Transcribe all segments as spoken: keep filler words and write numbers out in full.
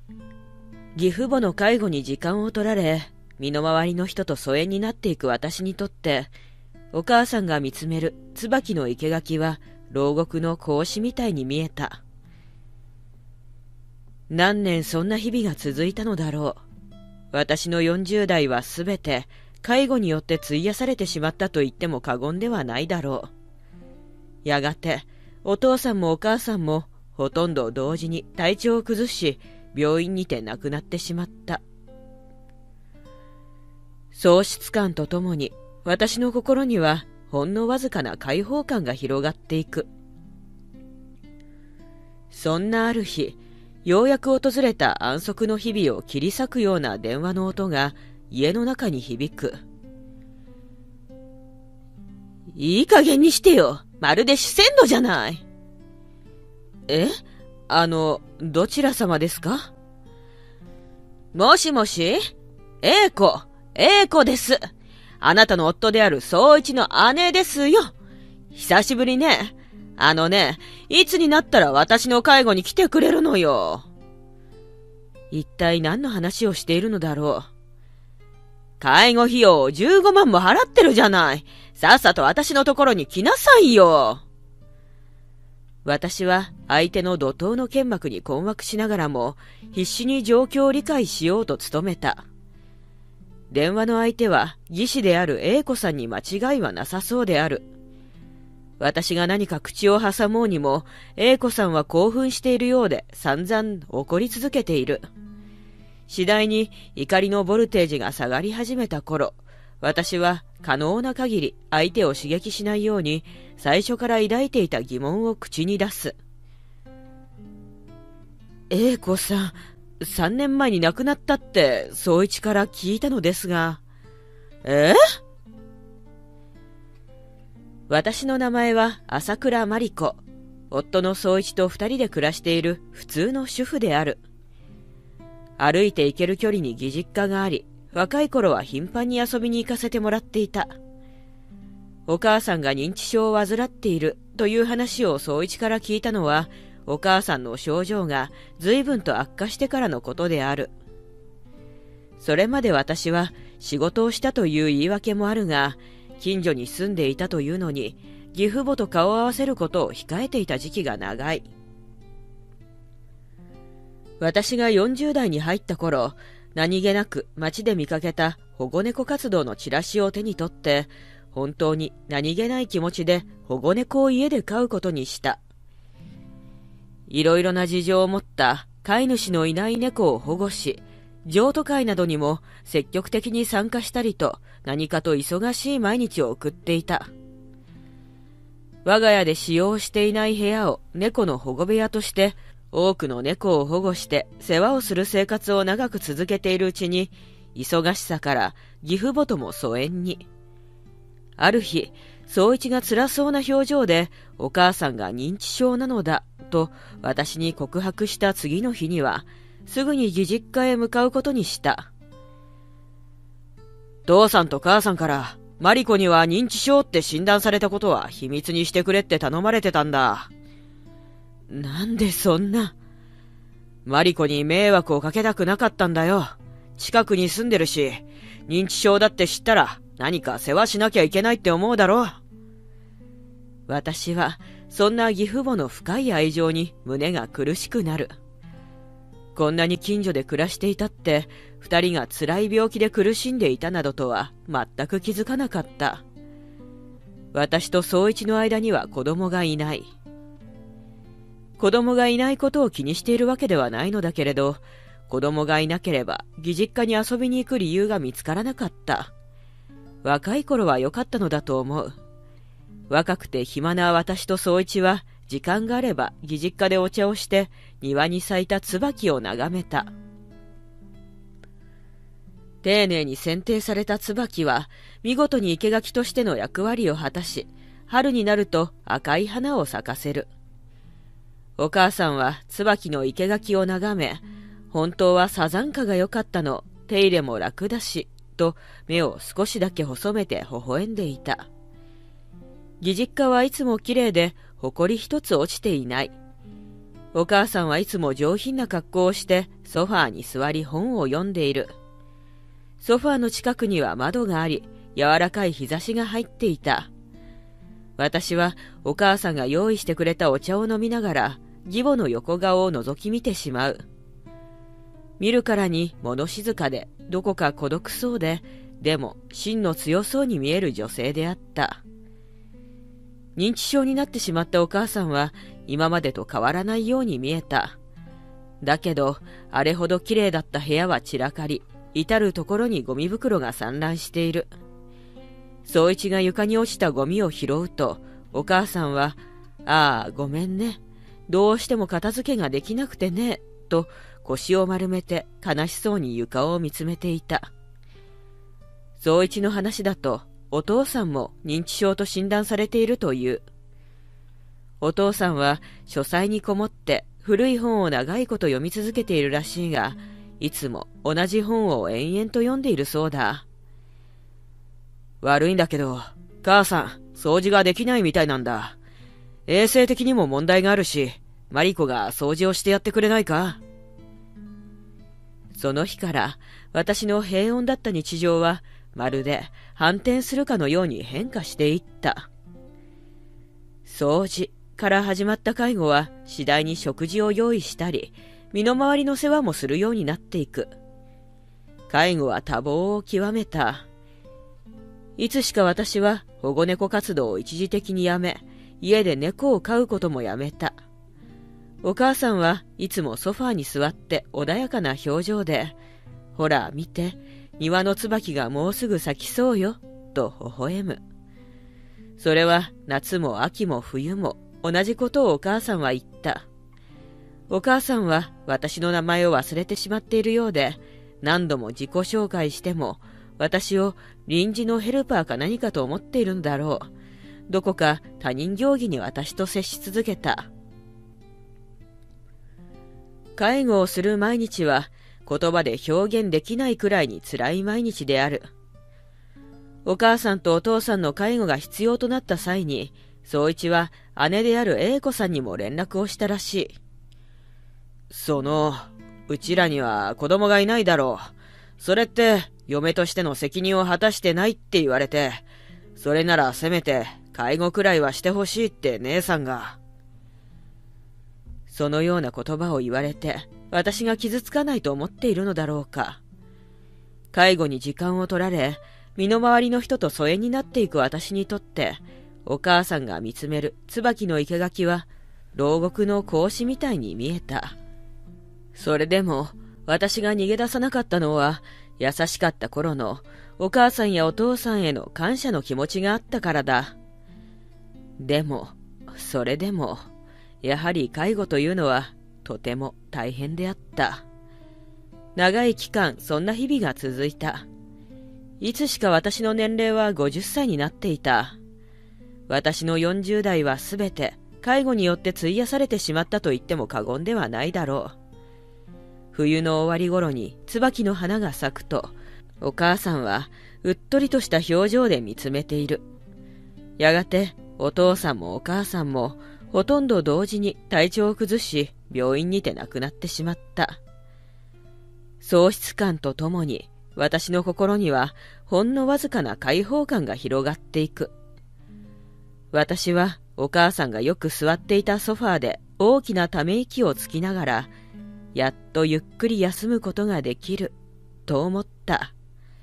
義父母の介護に時間を取られ、身の回りの人と疎遠になっていく私にとって、お母さんが見つめる椿の生垣は牢獄の格子みたいに見えた。何年そんな日々が続いたのだろう。私のよんじゅう代はすべて介護によって費やされてしまったと言っても過言ではないだろう。やがてお父さんもお母さんもほとんど同時に体調を崩し、病院にて亡くなってしまった。喪失感とともに私の心にはほんのわずかな解放感が広がっていく。そんなある日、ようやく訪れた安息の日々を切り裂くような電話の音が家の中に響く。いい加減にしてよ。まるで主戦度じゃない。え？あの、どちら様ですか？もしもし？英子、英子です。あなたの夫である総一の姉ですよ。久しぶりね。あのね、いつになったら私の介護に来てくれるのよ。一体何の話をしているのだろう。介護費用をじゅうごまんも払ってるじゃない。さっさと私のところに来なさいよ。私は相手の怒涛の剣幕に困惑しながらも必死に状況を理解しようと努めた。電話の相手は技師である英子さんに間違いはなさそうである。私が何か口を挟もうにも英子さんは興奮しているようで散々怒り続けている。次第に怒りのボルテージが下がり始めた頃、私は可能な限り相手を刺激しないように最初から抱いていた疑問を口に出す。英子さん、さんねんまえに亡くなったって総一から聞いたのですが。え？私の名前は朝倉真理子。夫の総一と二人で暮らしている普通の主婦である。歩いて行ける距離に義実家があり、若い頃は頻繁に遊びに行かせてもらっていた。お母さんが認知症を患っているという話を総一から聞いたのは、お母さんの症状が随分と悪化してからのことである。それまで私は仕事をしたという言い訳もあるが、近所に住んでいたというのに、義父母と顔を合わせることを控えていた時期が長い。私がよんじゅう代に入った頃、何気なく街で見かけた保護猫活動のチラシを手に取って、本当に何気ない気持ちで保護猫を家で飼うことにした。いろいろな事情を持った飼い主のいない猫を保護し、譲渡会などにも積極的に参加したりと、何かと忙しい毎日を送っていた。我が家で使用していない部屋を猫の保護部屋として、多くの猫を保護して世話をする生活を長く続けているうちに、忙しさから義父母とも疎遠に。ある日、総一が辛そうな表情で、お母さんが認知症なのだと私に告白した次の日には、すぐに義実家へ向かうことにした。父さんと母さんから、マリコには認知症って診断されたことは秘密にしてくれって頼まれてたんだ。なんでそんな。マリコに迷惑をかけたくなかったんだよ。近くに住んでるし、認知症だって知ったら何か世話しなきゃいけないって思うだろう。私はそんな義父母の深い愛情に胸が苦しくなる。こんなに近所で暮らしていたって、二人が辛い病気で苦しんでいたなどとは全く気づかなかった。私と総一の間には子供がいない。子供がいないことを気にしているわけではないのだけれど、子供がいなければ義実家に遊びに行く理由が見つからなかった。若い頃は良かったのだと思う。若くて暇な私と総一は、時間があれば義実家でお茶をして庭に咲いた椿を眺めた。丁寧に剪定された椿は見事に生垣としての役割を果たし、春になると赤い花を咲かせる。お母さんは椿の生垣を眺め、本当はサザンカが良かったの、手入れも楽だし、と目を少しだけ細めて微笑んでいた。義実家はいつもきれいで、埃一つ落ちていない。 お母さんはいつも上品な格好をしてソファーに座り本を読んでいる。ソファーの近くには窓があり、柔らかい日差しが入っていた。私はお母さんが用意してくれたお茶を飲みながら、義母の横顔を覗き見てしまう。見るからに物静かで、どこか孤独そうで、でも芯の強そうに見える女性であった。認知症になってしまったお母さんは今までと変わらないように見えた。だけど、あれほど綺麗だった部屋は散らかり、至るところにゴミ袋が散乱している。宗一が床に落ちたゴミを拾うと、お母さんは、ああ、ごめんね。どうしても片付けができなくてね、と腰を丸めて悲しそうに床を見つめていた。宗一の話だと、お父さんも認知症と診断されているという。お父さんは書斎にこもって古い本を長いこと読み続けているらしいが、いつも同じ本を延々と読んでいるそうだ。悪いんだけど、母さん、掃除ができないみたいなんだ。衛生的にも問題があるし、マリコが掃除をしてやってくれないか？その日から、私の平穏だった日常は、まるで反転するかのように変化していった。掃除から始まった介護は、次第に食事を用意したり、身の回りの世話もするようになっていく。介護は多忙を極めた。いつしか私は保護猫活動を一時的にやめ、家で猫を飼うこともやめた。お母さんはいつもソファーに座って穏やかな表情で、ほら見て、庭の椿がもうすぐ咲きそうよ、と微笑む。それは夏も秋も冬も同じことをお母さんは言った。お母さんは私の名前を忘れてしまっているようで、何度も自己紹介しても、私を臨時のヘルパーか何かと思っているのだろう。どこか他人行儀に私と接し続けた。介護をする毎日は言葉で表現できないくらいに辛い毎日である。お母さんとお父さんの介護が必要となった際に、宗一は姉である英子さんにも連絡をしたらしい。その、うちらには子供がいないだろう。それって、嫁としての責任を果たしてないって言われて、それならせめて介護くらいはしてほしいって姉さんが。そのような言葉を言われて、私が傷つかないと思っているのだろうか。介護に時間を取られ、身の回りの人と疎遠になっていく私にとって、お母さんが見つめる椿の生垣は、牢獄の格子みたいに見えた。それでも、私が逃げ出さなかったのは、優しかった頃のお母さんやお父さんへの感謝の気持ちがあったからだ。でも、それでも、やはり介護というのはとても大変であった。長い期間そんな日々が続いた。いつしか私の年齢はごじゅっさいになっていた。私のよんじゅう代はすべて介護によって費やされてしまったと言っても過言ではないだろう。冬の終わり頃に椿の花が咲くと、お母さんはうっとりとした表情で見つめている。やがてお父さんもお母さんもほとんど同時に体調を崩し、病院にて亡くなってしまった。喪失感とともに私の心にはほんのわずかな解放感が広がっていく。私はお母さんがよく座っていたソファーで大きなため息をつきながら、やっとゆっくり休むことができる、と思った。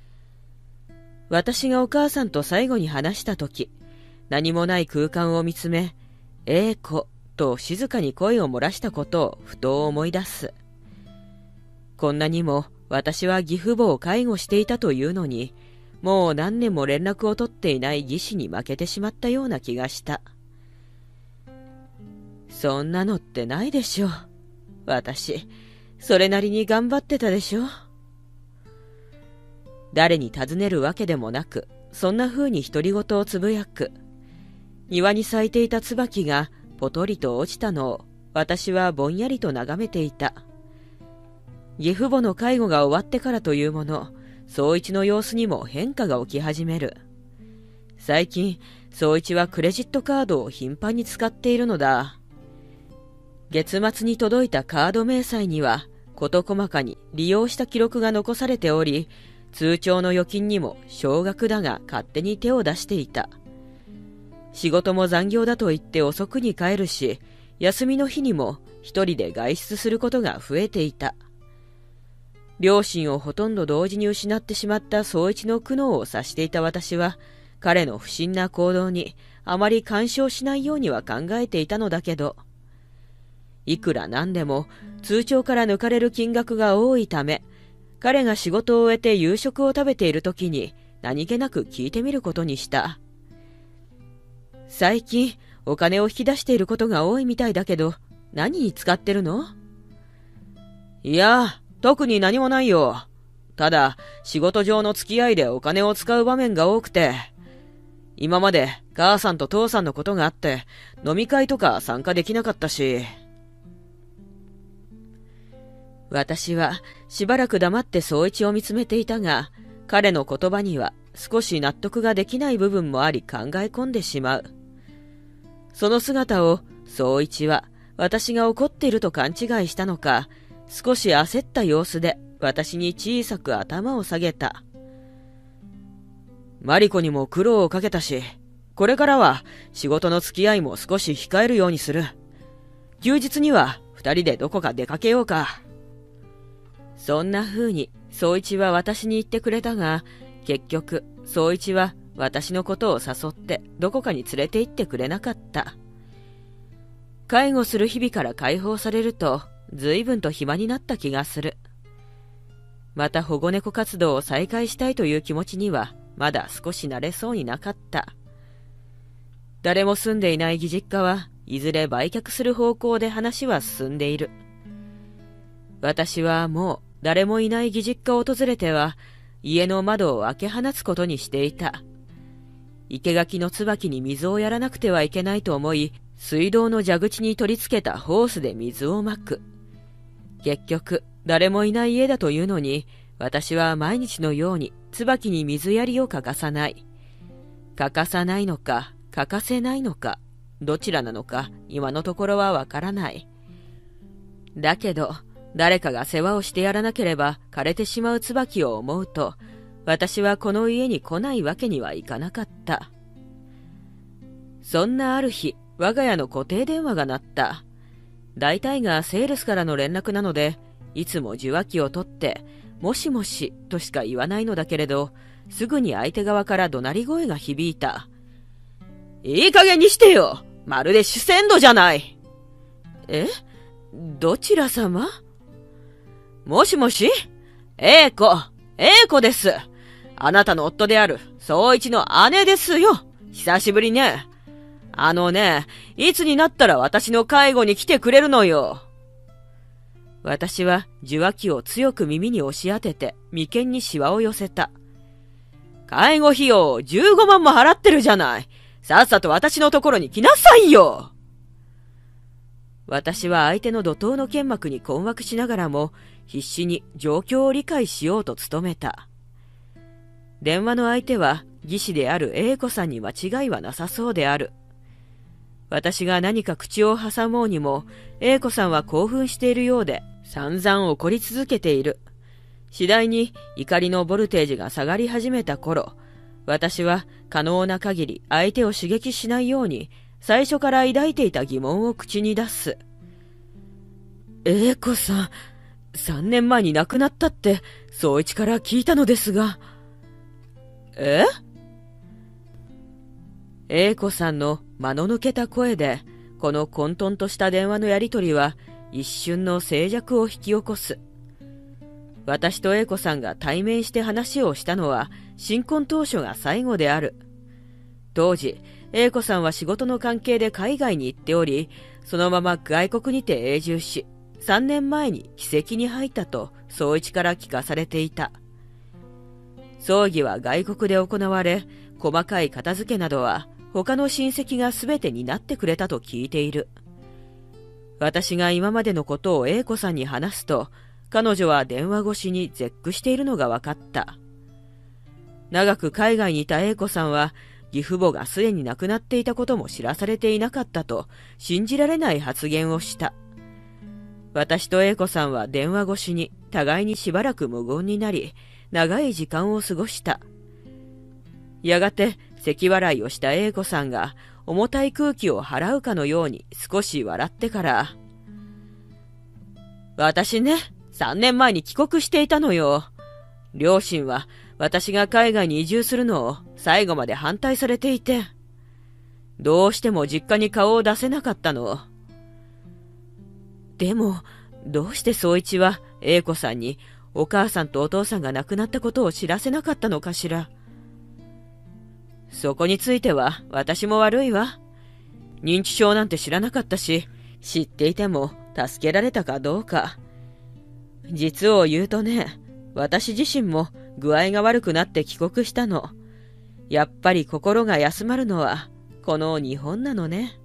私がお母さんと最後に話したとき、何もない空間を見つめ、英子と静かに声を漏らしたことをふと思い出す。こんなにも私は義父母を介護していたというのに、もう何年も連絡を取っていない義士に負けてしまったような気がした。そんなのってないでしょ。私、それなりに頑張ってたでしょ。誰に尋ねるわけでもなく、そんな風に独り言をつぶやく。庭に咲いていた椿がぽとりと落ちたのを私はぼんやりと眺めていた。義父母の介護が終わってからというもの、宗一の様子にも変化が起き始める。最近、宗一はクレジットカードを頻繁に使っているのだ。 月末に届いたカード明細には、事細かに利用した記録が残されており、通帳の預金にも少額だが勝手に手を出していた。仕事も残業だと言って遅くに帰るし、休みの日にも一人で外出することが増えていた。両親をほとんど同時に失ってしまった宗一の苦悩を察していた私は、彼の不審な行動にあまり干渉しないようには考えていたのだけど、いくらなんでも通帳から抜かれる金額が多いため、彼が仕事を終えて夕食を食べている時に何気なく聞いてみることにした。最近お金を引き出していることが多いみたいだけど、何に使ってるの？いや、特に何もないよ。ただ、仕事上の付き合いでお金を使う場面が多くて、今まで母さんと父さんのことがあって、飲み会とか参加できなかったし。私はしばらく黙って宗一を見つめていたが、彼の言葉には少し納得ができない部分もあり考え込んでしまう。その姿を宗一は私が怒っていると勘違いしたのか、少し焦った様子で私に小さく頭を下げた。マリコにも苦労をかけたし、これからは仕事の付き合いも少し控えるようにする。休日には二人でどこか出かけようか。そんな風に宗一は私に言ってくれたが、結局宗一は私のことを誘ってどこかに連れて行ってくれなかった。介護する日々から解放されると随分と暇になった気がする。また保護猫活動を再開したいという気持ちにはまだ少し慣れそうになかった。誰も住んでいない義実家はいずれ売却する方向で話は進んでいる。私はもう誰もいない義実家を訪れては家の窓を開け放つことにしていた。生垣の椿に水をやらなくてはいけないと思い、水道の蛇口に取り付けたホースで水をまく。結局誰もいない家だというのに、私は毎日のように椿に水やりを欠かさない。欠かさないのか欠かせないのか、どちらなのか今のところはわからない。だけど誰かが世話をしてやらなければ枯れてしまう椿を思うと、私はこの家に来ないわけにはいかなかった。そんなある日、我が家の固定電話が鳴った。大体がセールスからの連絡なので、いつも受話器を取って、もしもしとしか言わないのだけれど、すぐに相手側から怒鳴り声が響いた。いい加減にしてよ！まるで主戦度じゃない！え？どちら様？もしもし？英子、英子です。あなたの夫である宗一の姉ですよ。久しぶりね。あのね、いつになったら私の介護に来てくれるのよ。私は受話器を強く耳に押し当てて眉間にシワを寄せた。介護費用じゅうごまんも払ってるじゃない。さっさと私のところに来なさいよ。私は相手の怒涛の剣幕に困惑しながらも必死に状況を理解しようと努めた。電話の相手は技師である英子さんに間違いはなさそうである。私が何か口を挟もうにも英子さんは興奮しているようで散々怒り続けている。次第に怒りのボルテージが下がり始めた頃、私は可能な限り相手を刺激しないように最初から抱いていた疑問を口に出す。英子さん、さんねんまえに亡くなったって宗一から聞いたのですが。え？英子さんの間の抜けた声で、この混沌とした電話のやりとりは一瞬の静寂を引き起こす。私と英子さんが対面して話をしたのは新婚当初が最後である。当時、英子さんは仕事の関係で海外に行っており、そのまま外国にて永住し、さんねんまえに奇跡に入ったと宗一から聞かされていた。葬儀は外国で行われ、細かい片付けなどは他の親戚がすべて担ってくれたと聞いている。私が今までのことを英子さんに話すと、彼女は電話越しに絶句しているのが分かった。長く海外にいた英子さんは、義父母がすでに亡くなっていたことも知らされていなかったと信じられない発言をした。 私と英子さんは電話越しに互いにしばらく無言になり、長い時間を過ごした。やがて咳払いをした英子さんが重たい空気を払うかのように少し笑ってから、私ね、さんねんまえに帰国していたのよ。両親は私が海外に移住するのを最後まで反対されていて、どうしても実家に顔を出せなかったの。でも、どうして宗一は英子さんにお母さんとお父さんが亡くなったことを知らせなかったのかしら。そこについては私も悪いわ。認知症なんて知らなかったし、知っていても助けられたかどうか。実を言うとね、私自身も具合が悪くなって帰国したの。やっぱり心が休まるのはこの日本なのね。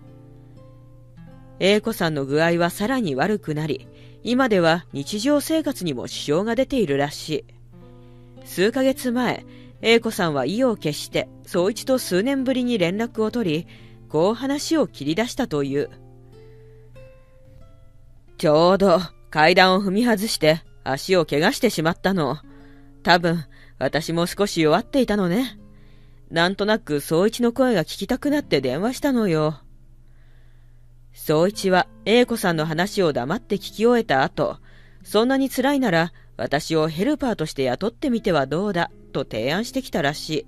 英子さんの具合はさらに悪くなり、今では日常生活にも支障が出ているらしい。数ヶ月前、英子さんは意を決して宗一と数年ぶりに連絡を取り、こう話を切り出したという。ちょうど階段を踏み外して足を怪我してしまったの。多分私も少し弱っていたのね。なんとなく宗一の声が聞きたくなって電話したのよ。宗一は英子さんの話を黙って聞き終えた後、そんなに辛いなら私をヘルパーとして雇ってみてはどうだと提案してきたらしい。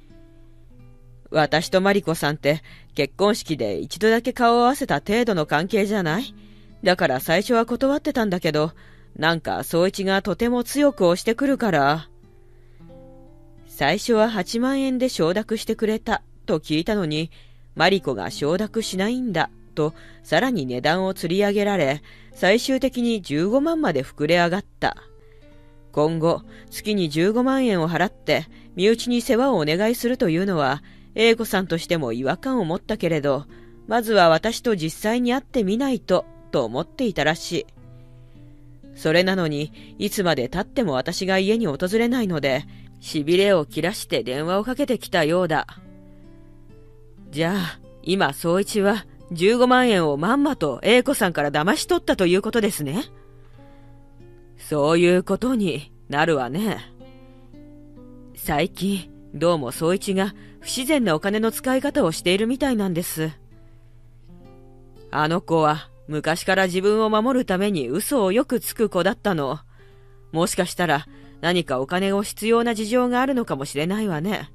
私とマリコさんって結婚式で一度だけ顔を合わせた程度の関係じゃない？だから最初は断ってたんだけど、なんか宗一がとても強く押してくるから。最初ははちまんえんで承諾してくれたと聞いたのに、マリコが承諾しないんだとさらに値段を釣り上げられ、最終的にじゅうごまんまで膨れ上がった。今後月にじゅうごまんえんを払って身内に世話をお願いするというのは英子さんとしても違和感を持ったけれど、まずは私と実際に会ってみないとと思っていたらしい。それなのにいつまで経っても私が家に訪れないので、しびれを切らして電話をかけてきたようだ。じゃあ今宗一はじゅうごまんえんをまんまと英子さんから騙し取ったということですね。そういうことになるわね。最近どうも宗一が不自然なお金の使い方をしているみたいなんです。あの子は昔から自分を守るために嘘をよくつく子だったの。もしかしたら何かお金を必要な事情があるのかもしれないわね。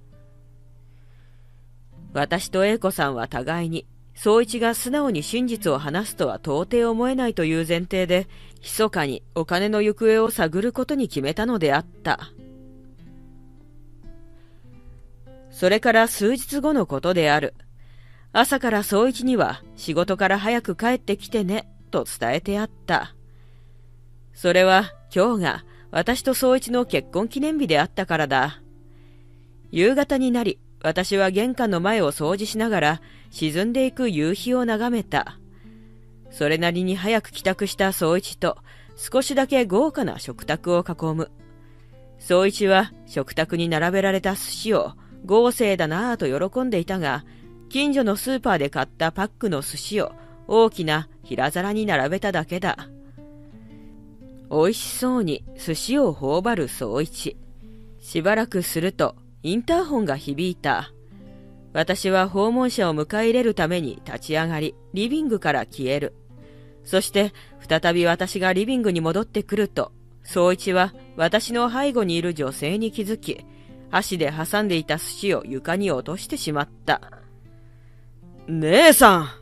私と英子さんは互いに宗一が素直に真実を話すとは到底思えないという前提で、密かにお金の行方を探ることに決めたのであった。それから数日後のことである。朝から宗一には仕事から早く帰ってきてねと伝えてあった。それは今日が私と宗一の結婚記念日であったからだ。夕方になり、私は玄関の前を掃除しながら沈んでいく夕日を眺めた。それなりに早く帰宅した宗一と少しだけ豪華な食卓を囲む。宗一は食卓に並べられた寿司を豪勢だなぁと喜んでいたが、近所のスーパーで買ったパックの寿司を大きな平皿に並べただけだ。美味しそうに寿司を頬張る宗一。しばらくするとインターホンが響いた。私は訪問者を迎え入れるために立ち上がり、リビングから消える。そして再び私がリビングに戻ってくると、宗一は私の背後にいる女性に気づき、箸で挟んでいた寿司を床に落としてしまった。姉さん！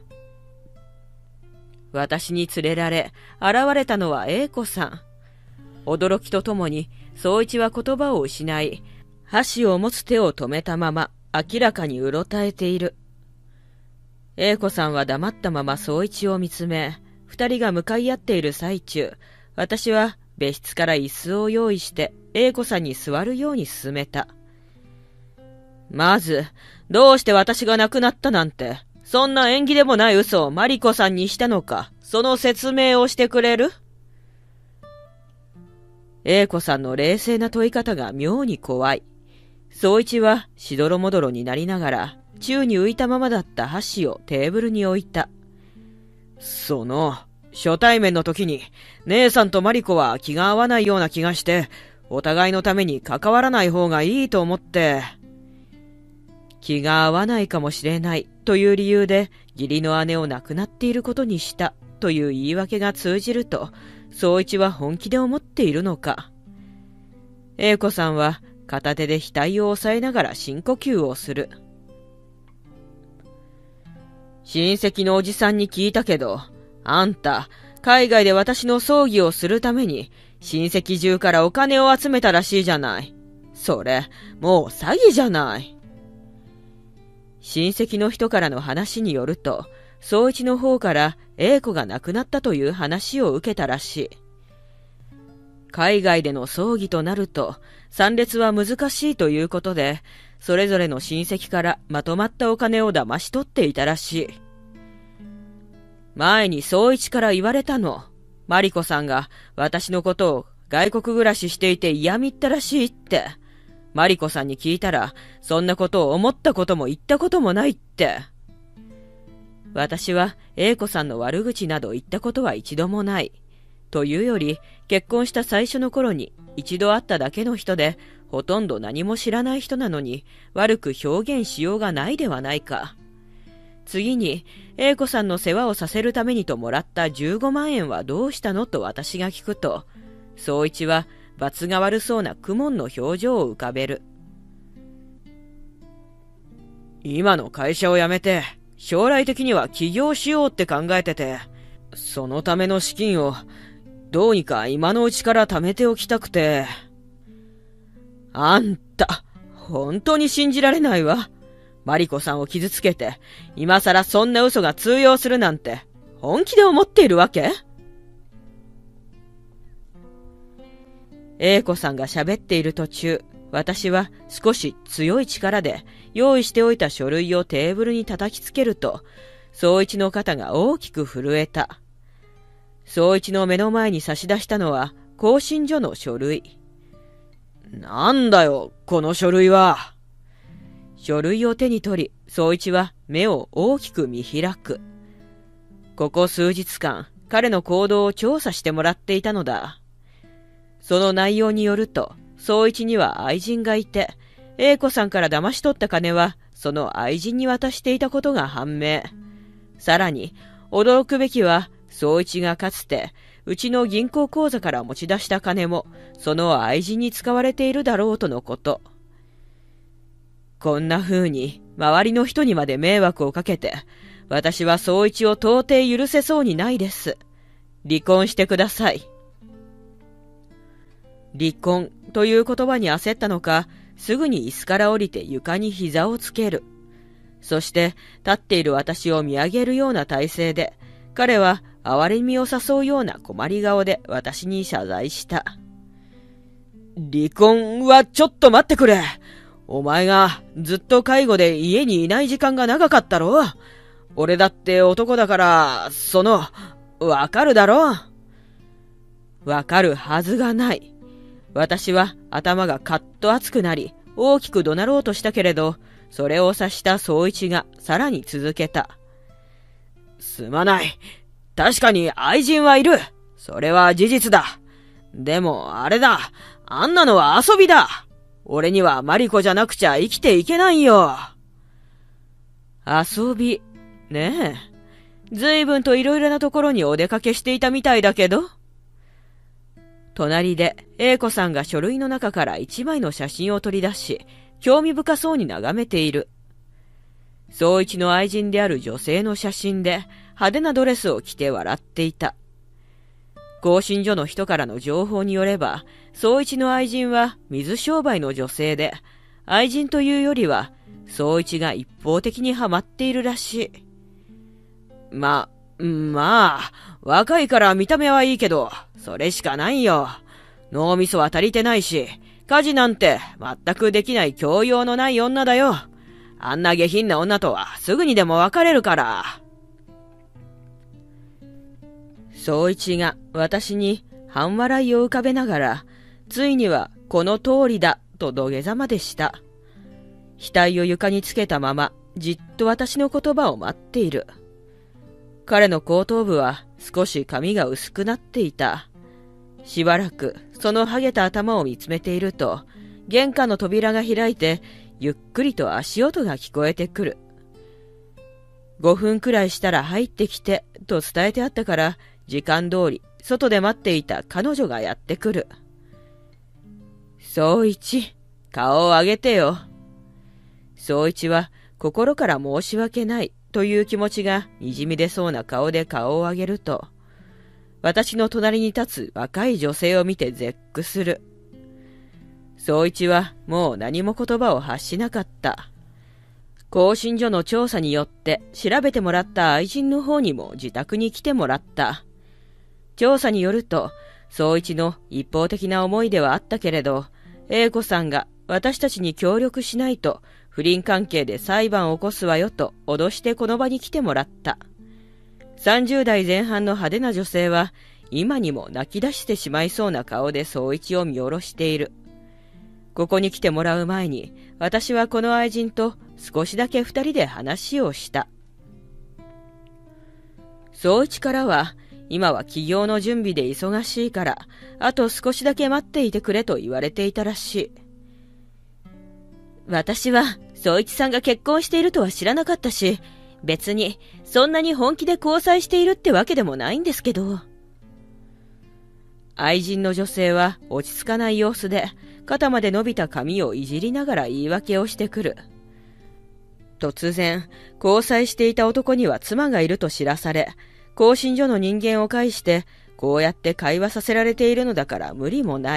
私に連れられ、現れたのは英子さん。驚きとともに、宗一は言葉を失い、箸を持つ手を止めたまま、明らかにうろたえている。英子さんは黙ったまま宗一を見つめ、二人が向かい合っている最中、私は別室から椅子を用意して、英子さんに座るように勧めた。まず、どうして私が亡くなったなんて、そんな縁起でもない嘘をマリコさんにしたのか、その説明をしてくれる？英子さんの冷静な問い方が妙に怖い。宗一はしどろもどろになりながら、宙に浮いたままだった箸をテーブルに置いた。その、 初対面の時に、姉さんとマリコは気が合わないような気がして、お互いのために関わらない方がいいと思って、気が合わないかもしれないという理由で義理の姉を亡くなっていることにしたという言い訳が通じると、宗一は本気で思っているのか。英子さんは片手で額を押さえながら深呼吸をする。親戚のおじさんに聞いたけど、あんた、海外で私の葬儀をするために、親戚中からお金を集めたらしいじゃない。それ、もう詐欺じゃない。親戚の人からの話によると、宗一の方から英子が亡くなったという話を受けたらしい。海外での葬儀となると、参列は難しいということで、それぞれの親戚からまとまったお金を騙し取っていたらしい。前に宗一から言われたの。マリコさんが私のことを外国暮らししていて嫌みったらしいって。マリコさんに聞いたら、そんなことを思ったことも言ったこともないって。私は英子さんの悪口など言ったことは一度もない。というより、結婚した最初の頃に一度会っただけの人で、ほとんど何も知らない人なのに悪く表現しようがないではないか。次に、英子さんの世話をさせるためにともらったじゅうごまんえんはどうしたのと私が聞くと、宗一は罰が悪そうな苦悶の表情を浮かべる。今の会社を辞めて、将来的には起業しようって考えてて、そのための資金をどうにか今のうちから貯めておきたくて。あんた、本当に信じられないわ。マリコさんを傷つけて、今さらそんな嘘が通用するなんて、本気で思っているわけ？英子さんが喋っている途中、私は少し強い力で用意しておいた書類をテーブルに叩きつけると、宗一の肩が大きく震えた。宗一の目の前に差し出したのは、更新所の書類。なんだよ、この書類は。書類を手に取り、宗一は目を大きく見開く。ここ数日間、彼の行動を調査してもらっていたのだ。その内容によると、宗一には愛人がいて、英子さんから騙し取った金は、その愛人に渡していたことが判明。さらに、驚くべきは、宗一がかつて、うちの銀行口座から持ち出した金も、その愛人に使われているだろうとのこと。こんな風に、周りの人にまで迷惑をかけて、私は宗一を到底許せそうにないです。離婚してください。離婚という言葉に焦ったのか、すぐに椅子から降りて床に膝をつける。そして、立っている私を見上げるような体勢で、彼は哀れみを誘うような困り顔で私に謝罪した。離婚はちょっと待ってくれ。お前がずっと介護で家にいない時間が長かったろ？俺だって男だから、その、わかるだろ？わかるはずがない。私は頭がカッと熱くなり、大きく怒鳴ろうとしたけれど、それを察した宗一がさらに続けた。すまない。確かに愛人はいる。それは事実だ。でもあれだ。あんなのは遊びだ。俺にはマリコじゃなくちゃ生きていけないよ。遊び。ねえ。ずいぶんといろいろなところにお出かけしていたみたいだけど。隣で英子さんが書類の中から一枚の写真を取り出し、興味深そうに眺めている。宗一の愛人である女性の写真で派手なドレスを着て笑っていた。更新所の人からの情報によれば、宗一の愛人は水商売の女性で、愛人というよりは、宗一が一方的にハマっているらしい。ま、まあ、若いから見た目はいいけど、それしかないよ。脳みそは足りてないし、家事なんて全くできない教養のない女だよ。あんな下品な女とはすぐにでも別れるから。宗一が私に半笑いを浮かべながら、ついにはこの通りだと土下座までした。額を床につけたまま、じっと私の言葉を待っている。彼の後頭部は少し髪が薄くなっていた。しばらくそのハゲた頭を見つめていると、玄関の扉が開いて、ゆっくりと足音が聞こえてくる。ごふんくらいしたら入ってきて、と伝えてあったから、時間通り、外で待っていた彼女がやってくる。宗一、顔を上げてよ。宗一は、心から申し訳ないという気持ちがにじみ出そうな顔で顔を上げると、私の隣に立つ若い女性を見て絶句する。宗一はもう何も言葉を発しなかった。更新所の調査によって調べてもらった愛人の方にも自宅に来てもらった。調査によると、宗一の一方的な思いではあったけれど、英子さんが私たちに協力しないと不倫関係で裁判を起こすわよと脅してこの場に来てもらった。さんじゅう代前半の派手な女性は今にも泣き出してしまいそうな顔で宗一を見下ろしている。ここに来てもらう前に私はこの愛人と少しだけ二人で話をした。宗一からは今は起業の準備で忙しいからあと少しだけ待っていてくれと言われていたらしい。私は宗一さんが結婚しているとは知らなかったし、別にそんなに本気で交際しているってわけでもないんですけど。愛人の女性は落ち着かない様子で肩まで伸びた髪をいじりながら言い訳をしてくる。突然、交際していた男には妻がいると知らされ、更新所の人間を介してこうやって会話させられているのだから無理もない。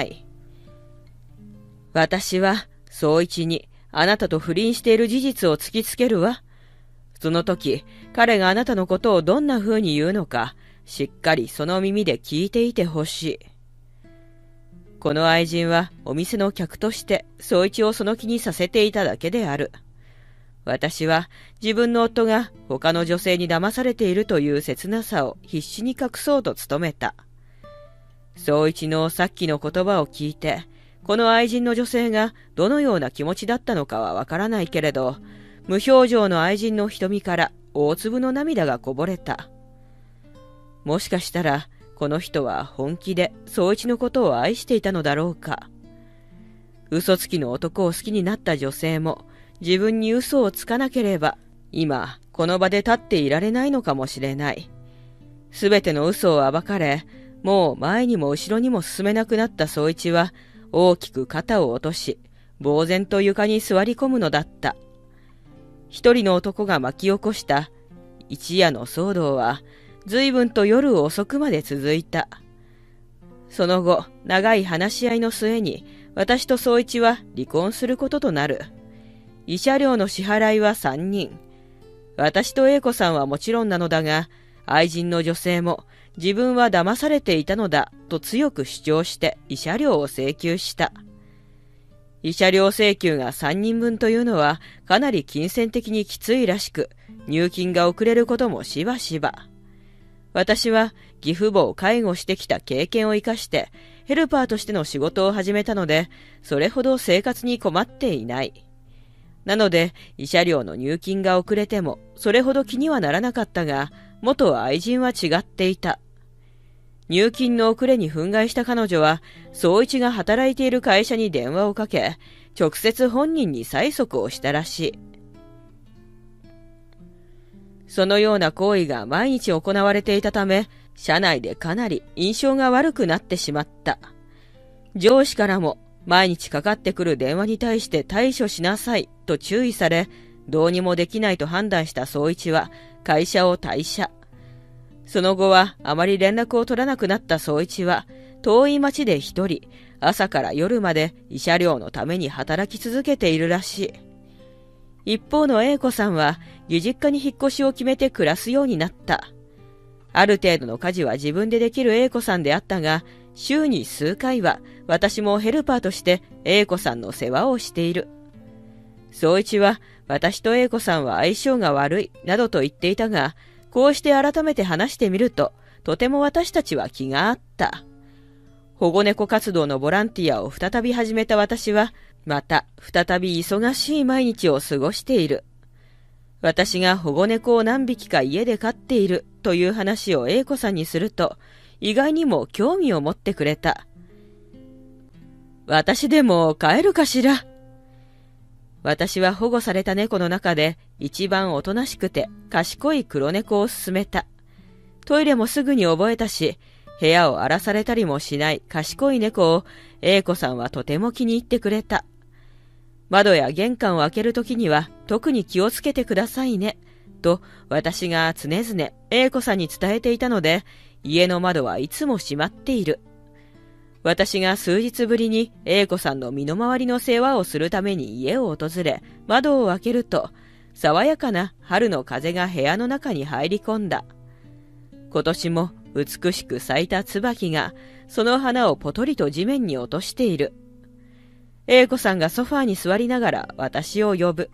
私は宗一にあなたと不倫している事実を突きつけるわ。その時、彼があなたのことをどんな風に言うのか、しっかりその耳で聞いていてほしい。この愛人はお店の客として宗一をその気にさせていただけである。私は自分の夫が他の女性に騙されているという切なさを必死に隠そうと努めた。宗一のさっきの言葉を聞いて、この愛人の女性がどのような気持ちだったのかはわからないけれど、無表情の愛人の瞳から大粒の涙がこぼれた。もしかしたら、この人は本気で宗一のことを愛していたのだろうか。嘘つきの男を好きになった女性も、自分に嘘をつかなければ、今、この場で立っていられないのかもしれない。すべての嘘を暴かれ、もう前にも後ろにも進めなくなった宗一は、大きく肩を落とし、呆然と床に座り込むのだった。一人の男が巻き起こした一夜の騒動は、随分と夜遅くまで続いた。その後、長い話し合いの末に、私と宗一は離婚することとなる。慰謝料の支払いは三人。私と英子さんはもちろんなのだが、愛人の女性も自分は騙されていたのだと強く主張して慰謝料を請求した。慰謝料請求が三人分というのはかなり金銭的にきついらしく、入金が遅れることもしばしば。私は義父母を介護してきた経験を生かしてヘルパーとしての仕事を始めたので、それほど生活に困っていない。なので、慰謝料の入金が遅れてもそれほど気にはならなかったが、元愛人は違っていた。入金の遅れに憤慨した彼女は、宗一が働いている会社に電話をかけ、直接本人に催促をしたらしい。そのような行為が毎日行われていたため、社内でかなり印象が悪くなってしまった。上司からも毎日かかってくる電話に対して対処しなさいと注意され、どうにもできないと判断した宗一は会社を退社。その後はあまり連絡を取らなくなった宗一は、遠い町で一人、朝から夜まで慰謝料のために働き続けているらしい。一方の英子さんは、義実家に引っ越しを決めて暮らすようになった。ある程度の家事は自分でできる英子さんであったが、週に数回は私もヘルパーとして英子さんの世話をしている。宗一は、私と英子さんは相性が悪い、などと言っていたが、こうして改めて話してみると、とても私たちは気があった。保護猫活動のボランティアを再び始めた私は、また再び忙しい毎日を過ごしている。 私が保護猫を何匹か家で飼っているという話を A 子さんにすると、意外にも興味を持ってくれた。私でも飼えるかしら。私は保護された猫の中で一番おとなしくて賢い黒猫を勧めた。トイレもすぐに覚えたし、部屋を荒らされたりもしない賢い猫を A 子さんはとても気に入ってくれた。窓や玄関を開けるときには特に気をつけてくださいね、と私が常々 A 子さんに伝えていたので、家の窓はいつも閉まっている。私が数日ぶりに A 子さんの身の回りの世話をするために家を訪れ、窓を開けると、爽やかな春の風が部屋の中に入り込んだ。今年も美しく咲いた椿が、その花をぽとりと地面に落としている。A 子さんがソファーに座りながら私を呼ぶ。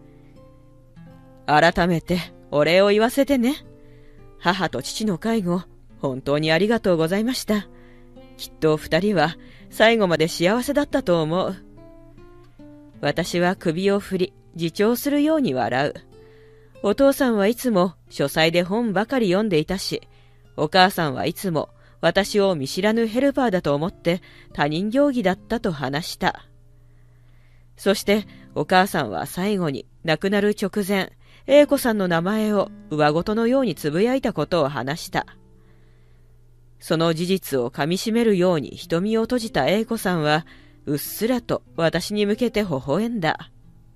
改めてお礼を言わせてね。母と父の介護、本当にありがとうございました。きっと二人は最後まで幸せだったと思う。私は首を振り、自重するように笑う。お父さんはいつも書斎で本ばかり読んでいたし、お母さんはいつも私を見知らぬヘルパーだと思って他人行儀だったと話した。そしてお母さんは最後に亡くなる直前、A 子さんの名前を上ごとのようにつぶやいたことを話した。その事実をかみしめるように瞳を閉じた A 子さんは、うっすらと私に向けて微笑んだ。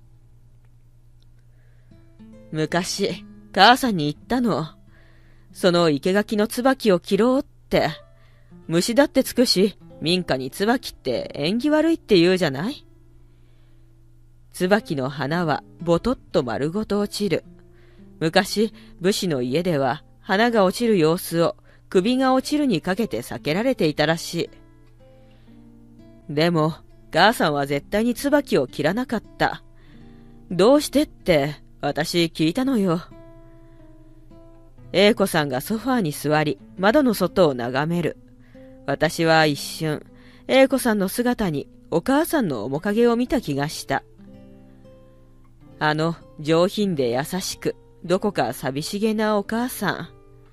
昔、母さんに言ったの。その生垣の椿を切ろうって。虫だってつくし、民家に椿って縁起悪いって言うじゃない？椿の花はぼとっと丸ごと落ちる。昔、武士の家では花が落ちる様子を首が落ちるにかけて避けられていたらしい。でも、母さんは絶対に椿を切らなかった。どうしてって私聞いたのよ。A 子さんがソファーに座り、窓の外を眺める。私は一瞬、A 子さんの姿にお母さんの面影を見た気がした。あの上品で優しく、どこか寂しげなお母さん。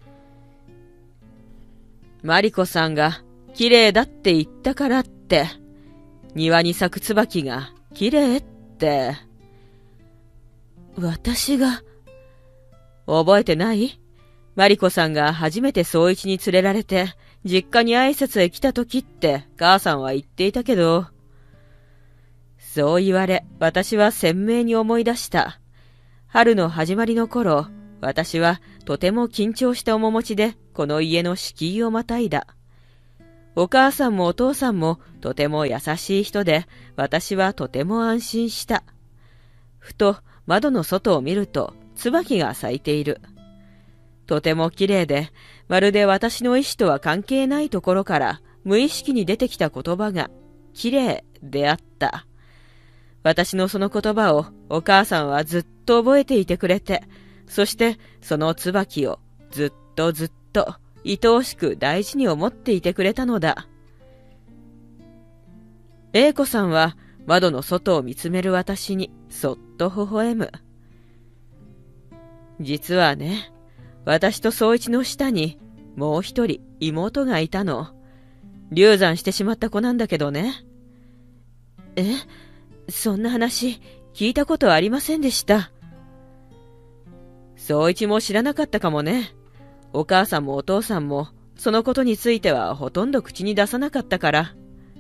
マリコさんが綺麗だって言ったからって、庭に咲く椿が綺麗って。私が、覚えてない？マリコさんが初めて総一に連れられて、実家に挨拶へ来た時って母さんは言っていたけど、そう言われ、私は鮮明に思い出した。春の始まりの頃、私はとても緊張した面持ちでこの家の敷居をまたいだ。お母さんもお父さんもとても優しい人で、私はとても安心した。ふと窓の外を見ると椿が咲いている。とても綺麗で、まるで私の意志とは関係ないところから無意識に出てきた言葉が綺麗であった。私のその言葉をお母さんはずっと覚えていてくれて、そしてその椿をずっとずっと愛おしく大事に思っていてくれたのだ。A 子さんは窓の外を見つめる私にそっと微笑む。実はね、私と宗一の下にもう一人妹がいたの。流産してしまった子なんだけどね。え？そんな話聞いたことありませんでした。宗一も知らなかったかもね。お母さんもお父さんもそのことについてはほとんど口に出さなかったから。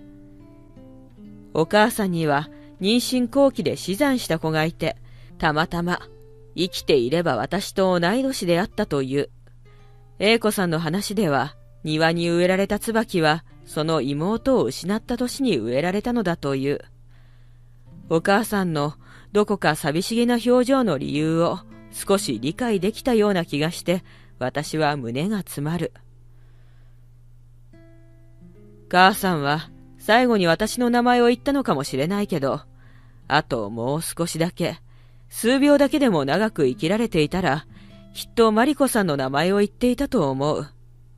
お母さんには妊娠後期で死産した子がいて、たまたま生きていれば私と同い年であったという。A 子さんの話では、庭に植えられた椿はその妹を失った年に植えられたのだという。お母さんのどこか寂しげな表情の理由を少し理解できたような気がして、私は胸が詰まる。母さんは最後に私の名前を言ったのかもしれないけど、あともう少しだけ、数秒だけでも長く生きられていたら、きっとマリコさんの名前を言っていたと思う。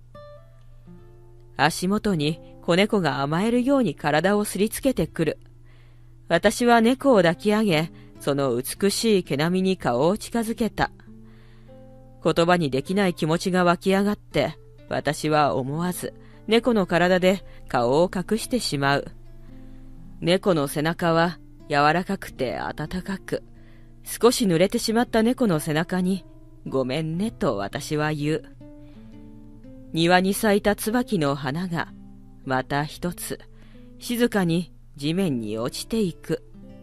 足元に子猫が甘えるように体をすりつけてくる。私は猫を抱き上げ、 その美しい毛並みに顔を近づけた。言葉にできない気持ちが湧き上がって、私は思わず猫の体で顔を隠してしまう。猫の背中は柔らかくて暖かく、少し濡れてしまった猫の背中に、ごめんねと私は言う。庭に咲いた椿の花が、また一つ、静かに地面に落ちていく。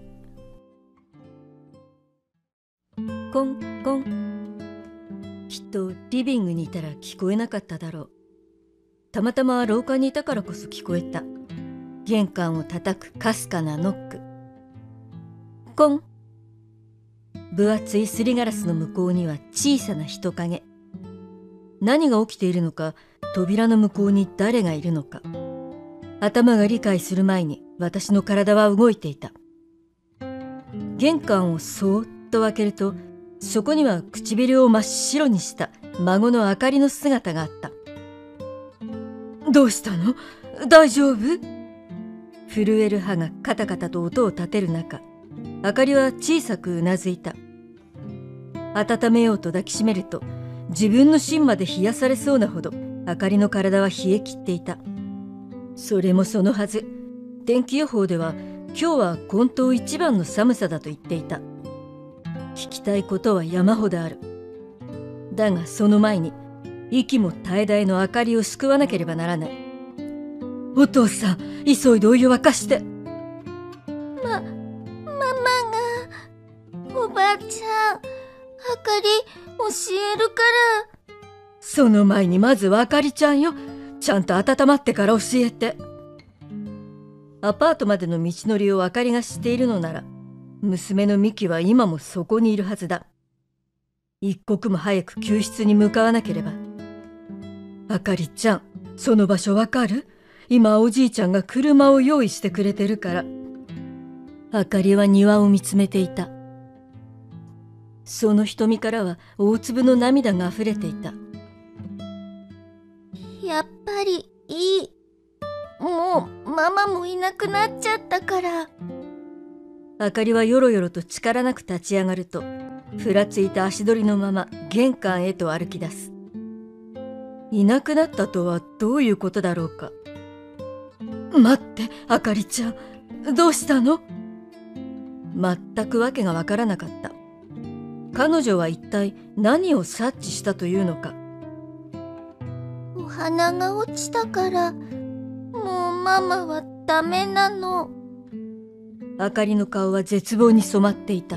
コンコン。きっとリビングにいたら聞こえなかっただろう。たまたま廊下にいたからこそ聞こえた。玄関を叩くかすかなノック。コン。分厚いすりガラスの向こうには小さな人影。何が起きているのか、扉の向こうに誰がいるのか。頭が理解する前に私の体は動いていた。玄関をそーっと開けると、そこには唇を真っ白にした孫のあかりの姿があった。どうしたの？大丈夫？震える歯がカタカタと音を立てる中、あかりは小さくうなずいた。温めようと抱きしめると、自分の芯まで冷やされそうなほどあかりの体は冷え切っていた。それもそのはず。天気予報では今日は今冬一番の寒さだと言っていた。聞きたいことは山ほどある。だがその前に息も絶え絶えのあかりを救わなければならない。お父さん、急いでお湯沸かして。 ま、ママが、おばあちゃん、あかり教えるから。 その前にまずはあかりちゃんよ。ちゃんと温まってから教えて。アパートまでの道のりをあかりが知っているのなら、娘のミキは今もそこにいるはずだ。一刻も早く救出に向かわなければ。あかりちゃん、その場所わかる？今おじいちゃんが車を用意してくれてるから。あかりは庭を見つめていた。その瞳からは大粒の涙があふれていた。 やっぱりいい。もうママもいなくなっちゃったから。 あかりはよろよろと力なく立ち上がると、ふらついた足取りのまま玄関へと歩き出す。いなくなったとはどういうことだろうか。待って、あかりちゃん、どうしたの？全くわけがわからなかった。彼女は一体何を察知したというのか。 お花が落ちたから、もうママはダメなの。 あかりの顔は絶望に染まっていた。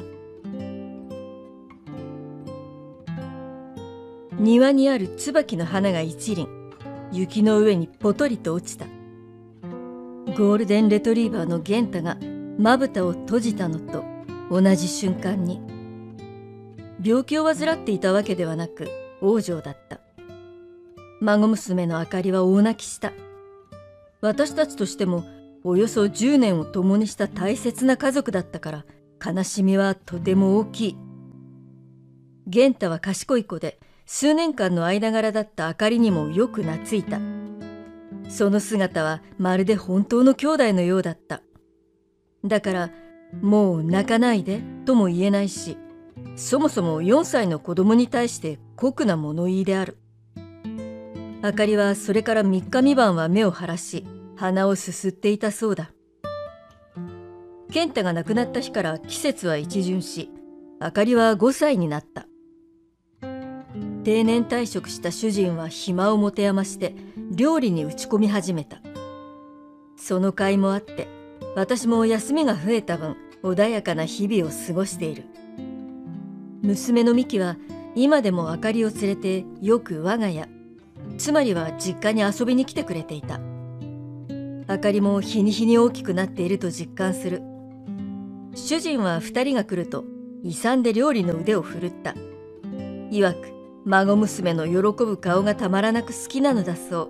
庭にある椿の花が一輪、雪の上にぽとりと落ちた。ゴールデンレトリーバーのゲンタがまぶたを閉じたのと同じ瞬間に、病気を患っていたわけではなく往生だった。孫娘のあかりは大泣きした。私たちとしてもおよそじゅうねんを共にした大切な家族だったから、悲しみはとても大きい。ゲンタは賢い子で、数年間の間柄だったあかりにもよく懐いた。その姿はまるで本当の兄弟のようだった。だから、もう泣かないでとも言えないし、そもそもよんさいの子供に対して酷な物言いである。あかりはそれからみっかみばんは目を晴らし、鼻をすすっていたそうだ。健太が亡くなった日から季節は一巡し、あかりはごさいになった。定年退職した主人は暇を持て余して料理に打ち込み始めた。その甲斐もあって、私も休みが増えた分、穏やかな日々を過ごしている。娘のミキは今でもあかりを連れてよく我が家、つまりは実家に遊びに来てくれていた。あかりも日に日に大きくなっていると実感する。主人は二人が来ると勇んで料理の腕を振るった。いわく孫娘の喜ぶ顔がたまらなく好きなのだそう。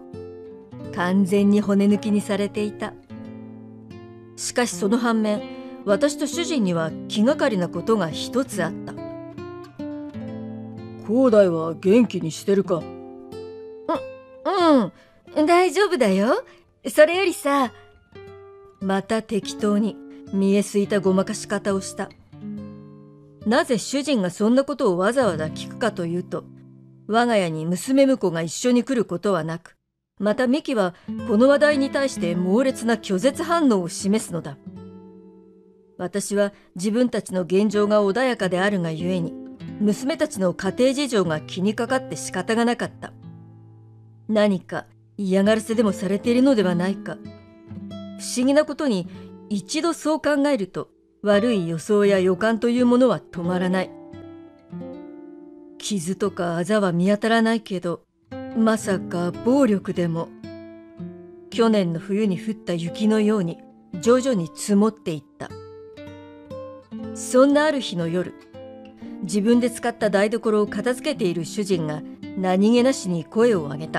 完全に骨抜きにされていた。しかしその反面、私と主人には気がかりなことが一つあった。 兄弟は元気にしてるか？ う、うん、大丈夫だよ。それよりさ、また適当に見えすいたごまかし方をした。 なぜ主人がそんなことをわざわざ聞くかというと、我が家に娘婿が一緒に来ることはなく、またミキはこの話題に対して猛烈な拒絶反応を示すのだ。私は自分たちの現状が穏やかであるがゆえに、娘たちの家庭事情が気にかかって仕方がなかった。何か嫌がらせでもされているのではないか。不思議なことに、一度そう考えると悪い予想や予感というものは止まらない。傷とかあざは見当たらないけど、まさか暴力でも。去年の冬に降った雪のように徐々に積もっていった。そんなある日の夜、自分で使った台所を片付けている主人が何気なしに声を上げた。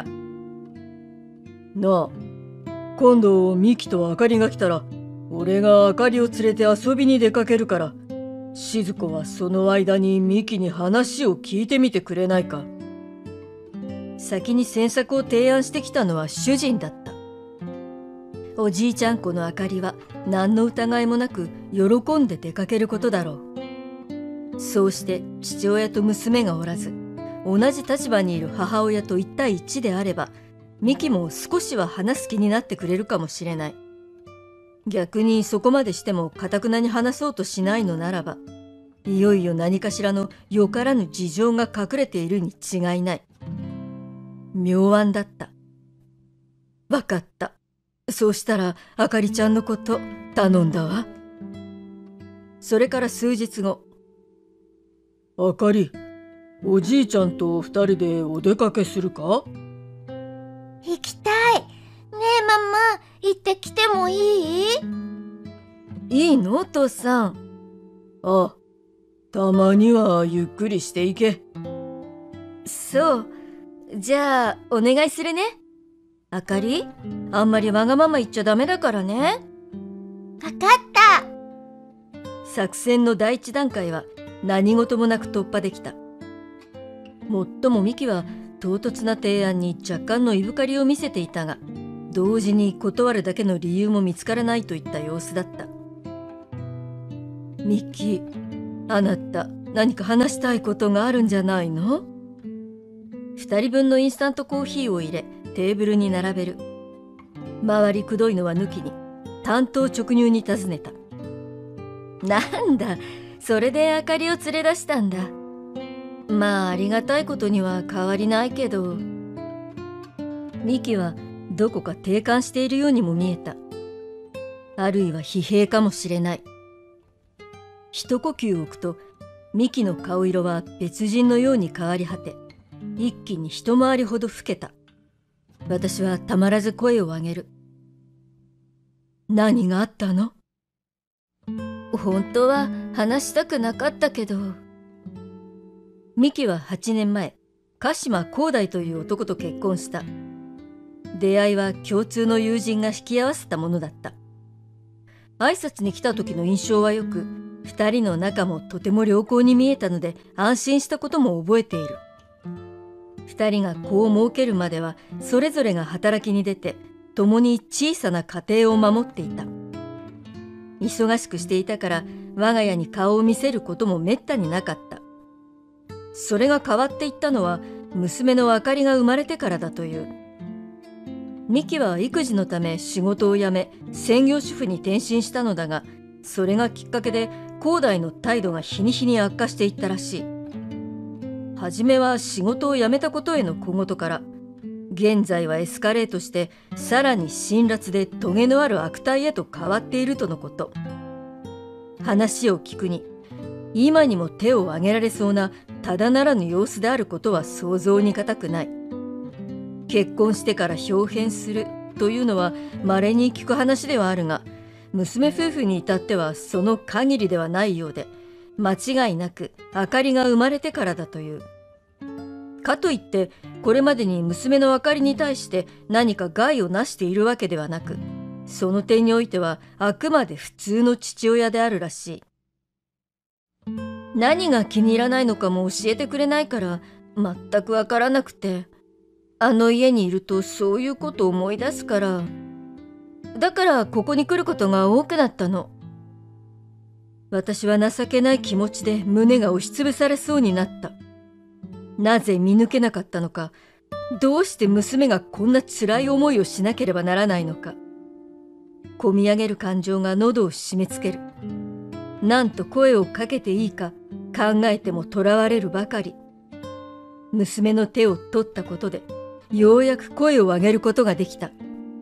なあ、今度ミキとあかりが来たら、俺があかりを連れて遊びに出かけるから、静子はその間にミキに話を聞いてみてくれないか。 先に詮索を提案してきたのは主人だった。おじいちゃん子のあかりは何の疑いもなく喜んで出かけることだろう。そうして父親と娘がおらず、同じ立場にいる母親と一対一であれば、ミキも少しは話す気になってくれるかもしれない。逆にそこまでしても堅くなに話そうとしないのならば、いよいよ何かしらのよからぬ事情が隠れているに違いない。妙案だった。わかった。そうしたらあかりちゃんのこと頼んだわ。それから数日後。 あかり、おじいちゃんと二人でお出かけするか？ 行きたい。ねえママ、行ってきてもいい？ いいのお父さん。 ああ、たまにはゆっくりしていけ。 そう。じゃあお願いするね。あかり、あんまりわがまま言っちゃダメだからね。 わかった。 作戦の第一段階は何事もなく突破できた。もっともミキは唐突な提案に若干のいぶかりを見せていたが、同時に断るだけの理由も見つからないといった様子だった。ミキ、あなた何か話したいことがあるんじゃないの？二人分のインスタントコーヒーを入れテーブルに並べる。周りくどいのは抜きに単刀直入に尋ねた。なんだ、それであかりを連れ出したんだ。まあありがたいことには変わりないけど。ミキはどこか低感しているようにも見えた。あるいは疲弊かもしれない。一呼吸置くとミキの顔色は別人のように変わり果て、一気に一回りほど老けた。私はたまらず声を上げる。何があったの？本当は話したくなかったけど。ミキははちねんまえ、鹿島光大という男と結婚した。出会いは共通の友人が引き合わせたものだった。挨拶に来た時の印象はよく、二人の仲もとても良好に見えたので安心したことも覚えている。二人が子を設けるまではそれぞれが働きに出て、共に小さな家庭を守っていた。忙しくしていたから我が家に顔を見せることもめったになかった。それが変わっていったのは娘のあかりが生まれてからだという。ミキは育児のため仕事を辞め専業主婦に転身したのだが、それがきっかけで光大の態度が日に日に悪化していったらしい。はじめは仕事を辞めたことへの小言から、現在はエスカレートしてさらに辛辣でトゲのある悪態へと変わっているとのこと。話を聞くに、今にも手を挙げられそうなただならぬ様子であることは想像に難くない。結婚してから豹変するというのは稀に聞く話ではあるが、娘夫婦に至ってはその限りではないようで、間違いなくあかりが生まれてからだという。かといってこれまでに娘のあかりに対して何か害をなしているわけではなく、その点においてはあくまで普通の父親であるらしい。何が気に入らないのかも教えてくれないから全くわからなくて、あの家にいるとそういうことを思い出すから、だからここに来ることが多くなったの。 私は情けない気持ちで胸が押しつぶされそうになった。なぜ見抜けなかったのか、どうして娘がこんな辛い思いをしなければならないのか。こみ上げる感情が喉を締め付ける。なんと声をかけていいか考えてもとらわれるばかり。娘の手を取ったことで、ようやく声を上げることができた。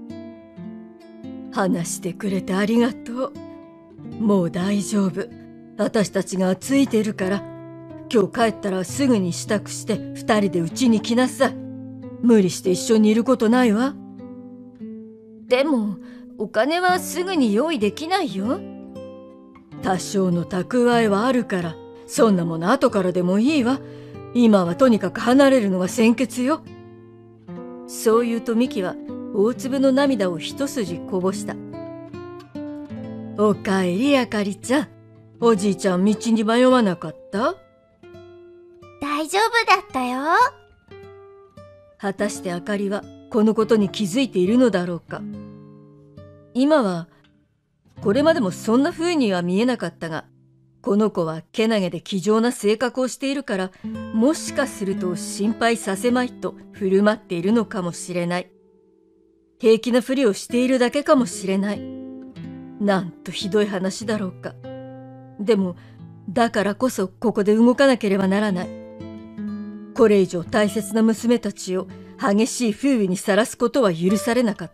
話してくれてありがとう。もう大丈夫。私たちがついているから。今日帰ったらすぐに支度して二人でうちに来なさい。無理して一緒にいることないわ。 でも、お金はすぐに用意できないよ。 多少の蓄えはあるから、そんなもの後からでもいいわ。今はとにかく離れるのが先決よ。 そう言うとミキは大粒の涙を一筋こぼした。 おかえりあかりちゃん。おじいちゃん道に迷わなかった？ 大丈夫だったよ。 果たしてあかりはこのことに気づいているのだろうか。今はこれまでもそんな風には見えなかったが、この子はけなげで気丈な性格をしているから、もしかすると心配させまいと振る舞っているのかもしれない。平気なふりをしているだけかもしれない。なんとひどい話だろうか。でもだからこそここで動かなければならない。これ以上大切な娘たちを激しい風雨にさらすことは許されなかった。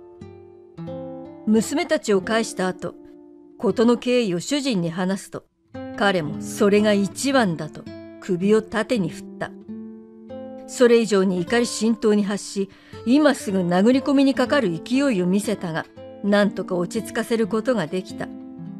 娘たちを返した後、事の経緯を主人に話すと、彼もそれが一番だと首を縦に振った。それ以上に怒り心頭に発し、今すぐ殴り込みにかかる勢いを見せたが、なんとか落ち着かせることができた。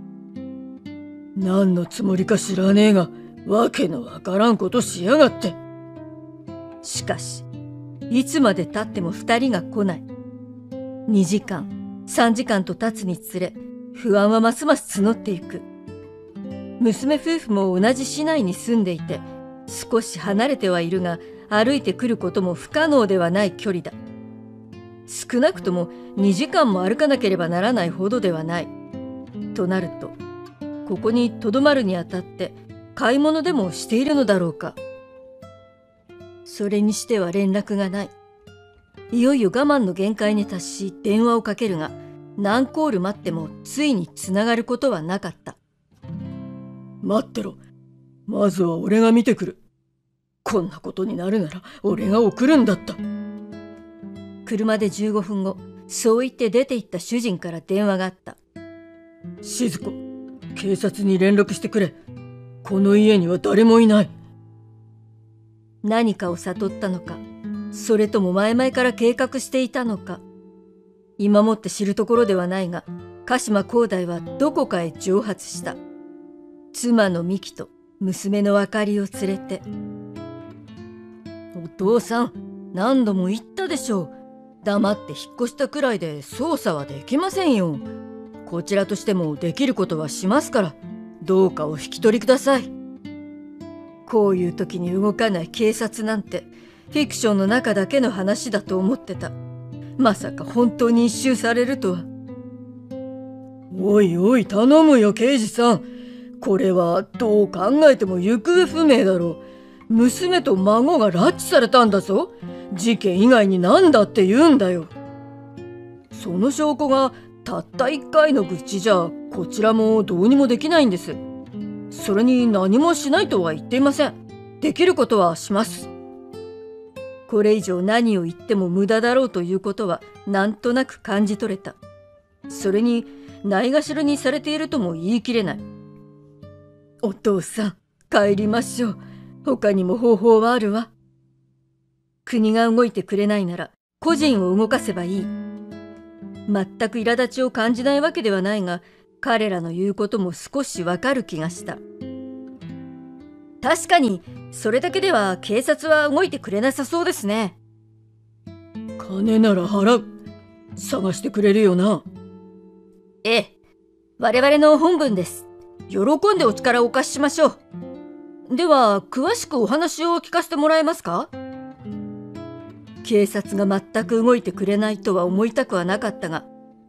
何のつもりか知らねえが、わけのわからんことしやがって。 しかし、いつまで経っても二人が来ない。二時間、三時間と経つにつれ、不安はますます募っていく。娘夫婦も同じ市内に住んでいて、少し離れてはいるが、歩いてくることも不可能ではない距離だ。少なくともにじかんも歩かなければならないほどではない。となると、ここにとどまるにあたって買い物でもしているのだろうか。それにしては連絡がない。いよいよ我慢の限界に達し電話をかけるが、何コール待ってもついにつながることはなかった。 待ってろ。まずは俺が見てくる。こんなことになるなら俺が送るんだった。 車でじゅうごふんご、そう言って出て行った主人から電話があった。 静子、警察に連絡してくれ。この家には誰もいない。 何かを悟ったのか、それとも前々から計画していたのか。今もって知るところではないが、鹿島光大はどこかへ蒸発した。妻の美希と娘のあかりを連れて。お父さん、何度も言ったでしょう。黙って引っ越したくらいで捜査はできませんよ。こちらとしてもできることはしますから、どうかお引き取りください。こういう時に動かない警察なんて、フィクションの中だけの話だと思ってた。まさか本当に一蹴されるとは。 おいおい、頼むよ刑事さん。これはどう考えても行方不明だろう。娘と孫が拉致されたんだぞ。事件以外に何だって言うんだよ。その証拠がたった一回の愚痴じゃこちらもどうにもできないんです。それに何もしないとは言っていません。できることはします。これ以上何を言っても無駄だろうということはなんとなく感じ取れた。それにないがしろにされているとも言い切れない。お父さん、帰りましょう。他にも方法はあるわ。国が動いてくれないなら個人を動かせばいい。全く苛立ちを感じないわけではないが、彼らの言うことも少しわかる気がした。確かにそれだけでは警察は動いてくれなさそうですね。金なら払う。探してくれるよな。ええ、我々の本分です。喜んでお力をお貸ししましょう。では詳しくお話を聞かせてもらえますか？警察が全く動いてくれないとは思いたくはなかったが、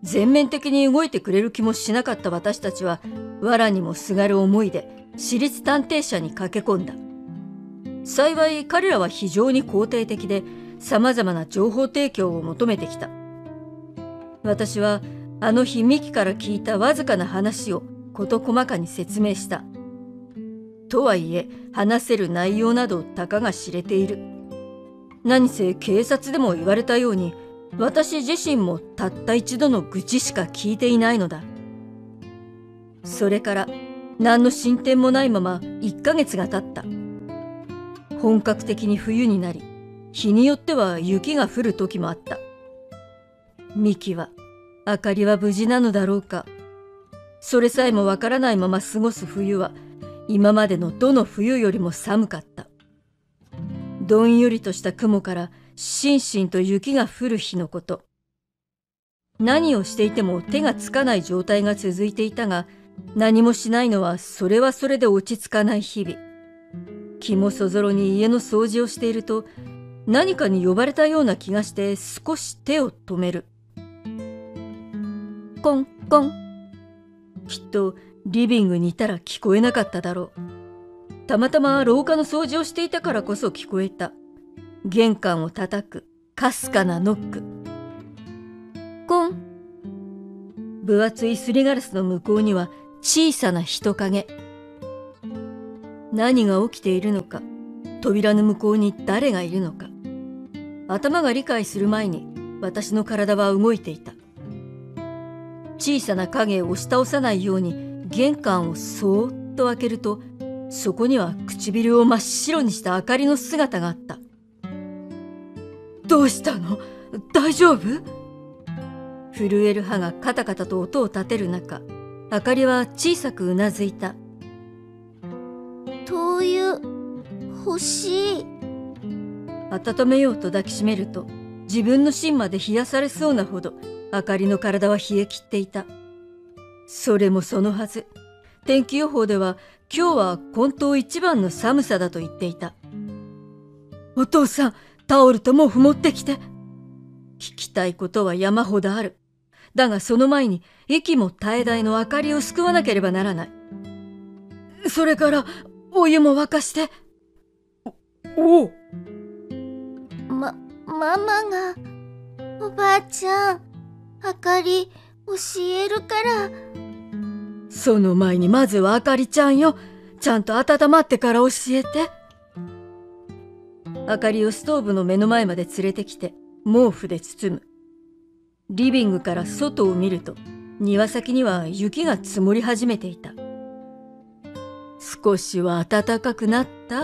全面的に動いてくれる気もしなかった私たちは、藁にもすがる思いで私立探偵社に駆け込んだ。幸い彼らは非常に肯定的で、様々な情報提供を求めてきた。私はあの日ミキから聞いたわずかな話を事細かに説明した。とはいえ話せる内容などたかが知れている。何せ警察でも言われたように、私自身もたった一度の愚痴しか聞いていないのだ。それから何の進展もないままいっかげつが経った。本格的に冬になり、日によっては雪が降る時もあった。ミキは、あかりは無事なのだろうか。それさえもわからないまま過ごす冬は、今までのどの冬よりも寒かった。どんよりとした雲からしんしんと雪が降る日のこと。何をしていても手がつかない状態が続いていたが、何もしないのはそれはそれで落ち着かない日々。気もそぞろに家の掃除をしていると、何かに呼ばれたような気がして少し手を止める。コンコン。きっとリビングにいたら聞こえなかっただろう。たまたま廊下の掃除をしていたからこそ聞こえた。玄関を叩くかすかなノック。コン。分厚いすりガラスの向こうには小さな人影。何が起きているのか、扉の向こうに誰がいるのか。頭が理解する前に私の体は動いていた。小さな影を押し倒さないように玄関をそーっと開けると、そこには唇を真っ白にしたあかりの姿があった。どうしたの？大丈夫？震える歯がカタカタと音を立てる中、あかりは小さくうなずいた。 灯油欲しい。 温めようと抱きしめると、自分の芯まで冷やされそうなほどあかりの体は冷え切っていた。それもそのはず。天気予報では今日は今冬一番の寒さだと言っていた。お父さん、タオルと毛布持ってきて。聞きたいことは山ほどある。だがその前に息も絶え絶えのあかりを救わなければならない。それからお湯も沸かして。 おう。 ま、ママが、おばあちゃん、あかり教えるから。 その前にまずはあかりちゃんよ。ちゃんと温まってから教えて。あかりをストーブの目の前まで連れてきて毛布で包む。リビングから外を見ると、庭先には雪が積もり始めていた。少しは暖かくなった？ うん。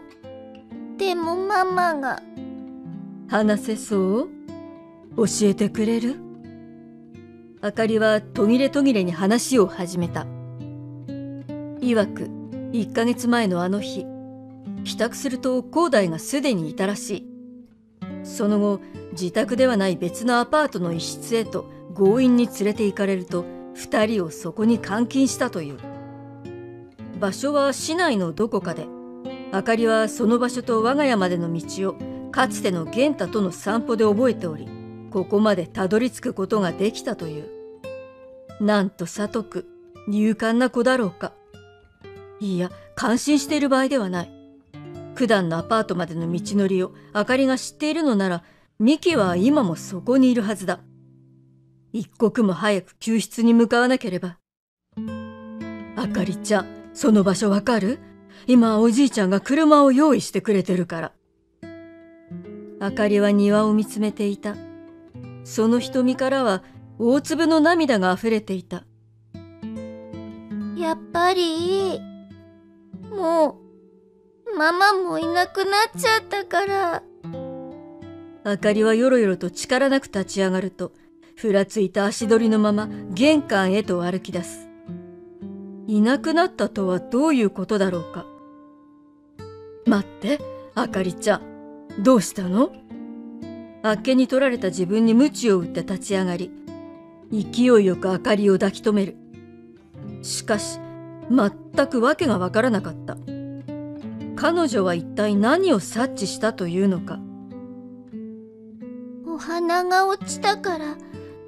でもママが。 話せそう？教えてくれる？あかりは途切れ途切れに話を始めた。いわく、いっかげつまえのあの日、帰宅すると広大がすでにいたらしい。その後、自宅ではない別のアパートの一室へと強引に連れて行かれると、二人をそこに監禁したという。場所は市内のどこかで、あかりはその場所と我が家までの道をかつての玄太との散歩で覚えており、ここまでたどり着くことができたという。なんと聡く勇敢な子だろうか。いや、感心している場合ではない。九段のアパートまでの道のりをあかりが知っているのなら、ミキは今もそこにいるはずだ。一刻も早く救出に向かわなければ。あかりちゃん、その場所わかる？今おじいちゃんが車を用意してくれてるから。あかりは庭を見つめていた。その瞳からは大粒の涙があふれていた。 やっぱりいい。もう、ママもいなくなっちゃったから。 あかりはよろよろと力なく立ち上がると、ふらついた足取りのまま玄関へと歩き出す。いなくなったとはどういうことだろうか。待って、あかりちゃん、どうしたの？あっけに取られた自分に鞭を打って立ち上がり、勢いよくあかりを抱き留める。しかし、全くわけがわからなかった。彼女は一体何を察知したというのか。 お花が落ちたから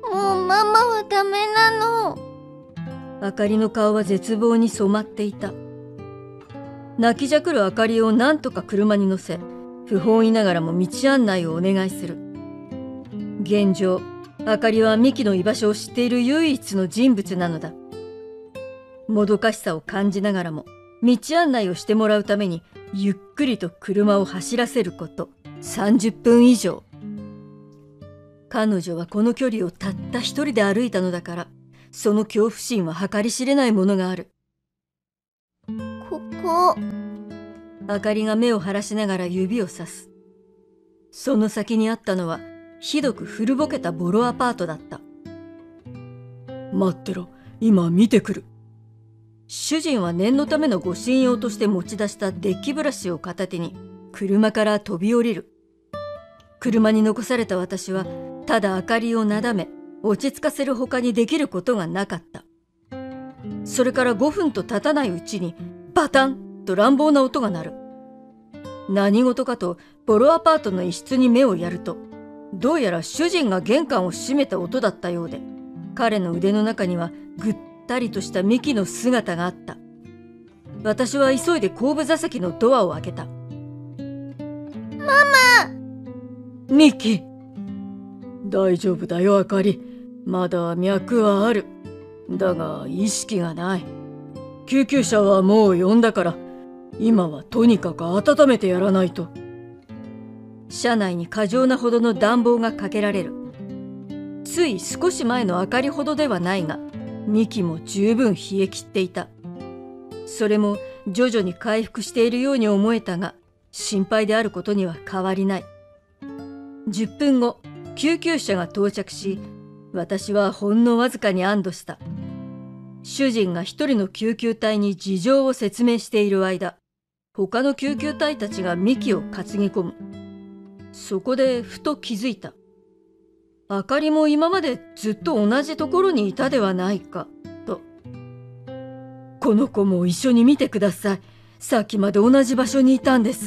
もうママはダメなの。 あかりの顔は絶望に染まっていた。泣きじゃくるあかりを何とか車に乗せ、不本意ながらも道案内をお願いする。現状、あかりはミキの居場所を知っている唯一の人物なのだ。もどかしさを感じながらも、道案内をしてもらうために、ゆっくりと車を走らせること、さんじゅっぷん以上。彼女はこの距離をたった一人で歩いたのだから、その恐怖心は計り知れないものがある。 ここ。 あかりが目を晴らしながら指をさす。その先にあったのは、ひどく古ぼけたボロアパートだった。 待ってろ、今見てくる。 主人は念のための護身用として持ち出したデッキブラシを片手に車から飛び降りる。車に残された私はただ明かりをなだめ落ち着かせる他にできることがなかった。それからごふんと経たないうちにバタンと乱暴な音が鳴る。何事かとボロアパートの一室に目をやると、どうやら主人が玄関を閉めた音だったようで、彼の腕の中にはぐったりとしたミキの姿があった。私は急いで後部座席のドアを開けた。 ママ！ ミキ！ 大丈夫だよ、あかり。まだ脈はある。だが意識がない。救急車はもう呼んだから、今はとにかく温めてやらないと。 車内に過剰なほどの暖房がかけられる。つい少し前の明かりほどではないが、ミキも十分冷え切っていた。それも徐々に回復しているように思えたが、心配であることには変わりない。じゅっぷんご、救急車が到着し、私はほんのわずかに安堵した。主人が一人の救急隊に事情を説明している間、他の救急隊たちがミキを担ぎ込む。そこでふと気づいた。あかりも今までずっと同じところにいたではないか、と。この子も一緒に見てください。さっきまで同じ場所にいたんです。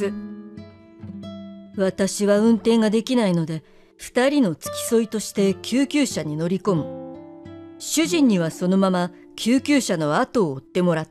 私は運転ができないので、二人の付き添いとして救急車に乗り込む。主人にはそのまま救急車の後を追ってもらった。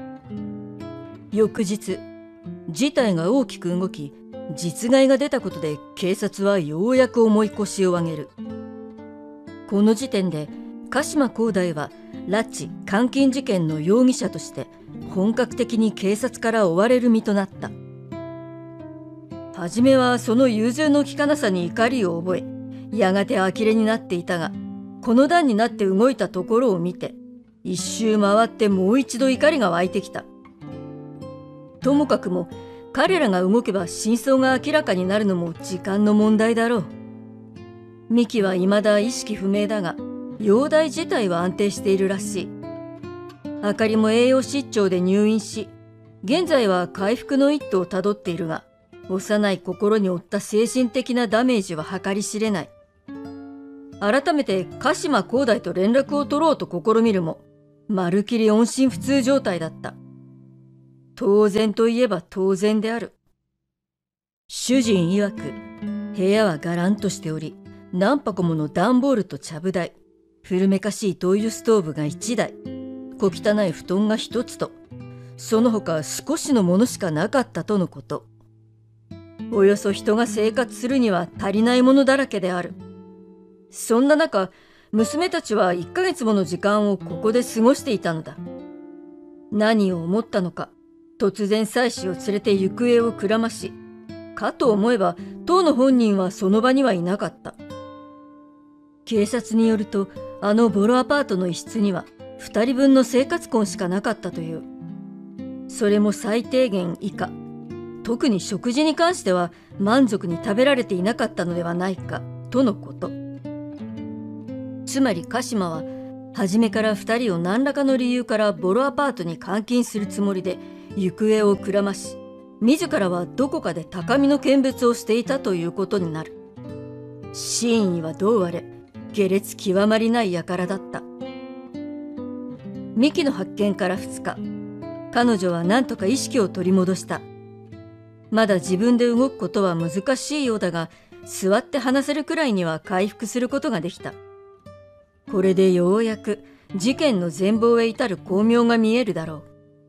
翌日、事態が大きく動き、実害が出たことで警察はようやく重い腰を上げる。この時点で鹿島光大は拉致監禁事件の容疑者として本格的に警察から追われる身となった。はじめはその融通の利かなさに怒りを覚え、やがて呆れになっていたが、この段になって動いたところを見て、一周回ってもう一度怒りが湧いてきた。ともかくも彼らが動けば真相が明らかになるのも時間の問題だろう。ミキは未だ意識不明だが、容体自体は安定しているらしい。あかりも栄養失調で入院し、現在は回復の一途をたどっているが、幼い心に負った精神的なダメージは計り知れない。改めて鹿島光大と連絡を取ろうと試みるも、まるきり音信不通状態だった。当然といえば当然である。主人曰く、部屋はがらんとしており、何箱もの段ボールとちゃぶ台、古めかしい灯油ストーブが一台、小汚い布団が一つと、その他少しのものしかなかったとのこと。およそ人が生活するには足りないものだらけである。そんな中、娘たちはいっかげつもの時間をここで過ごしていたのだ。何を思ったのか、突然妻子を連れて行方をくらまし、かと思えば当の本人はその場にはいなかった。警察によると、あのボロアパートの一室には二人分の生活痕しかなかったという。それも最低限以下。特に食事に関しては満足に食べられていなかったのではないか、とのこと。つまり鹿島は、初めから二人を何らかの理由からボロアパートに監禁するつもりで、行方をくらまし、自らはどこかで高みの見物をしていたということになる。真意はどうあれ、下劣極まりない輩だった。ミキの発見から二日、彼女は何とか意識を取り戻した。まだ自分で動くことは難しいようだが、座って話せるくらいには回復することができた。 これでようやく事件の全貌へ至る巧妙が見えるだろう。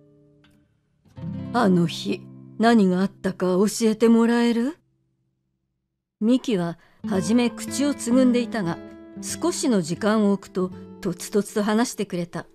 あの日、何があったか教えてもらえる？ミキははじめ口をつぐんでいたが、少しの時間を置くととつとつと話してくれた。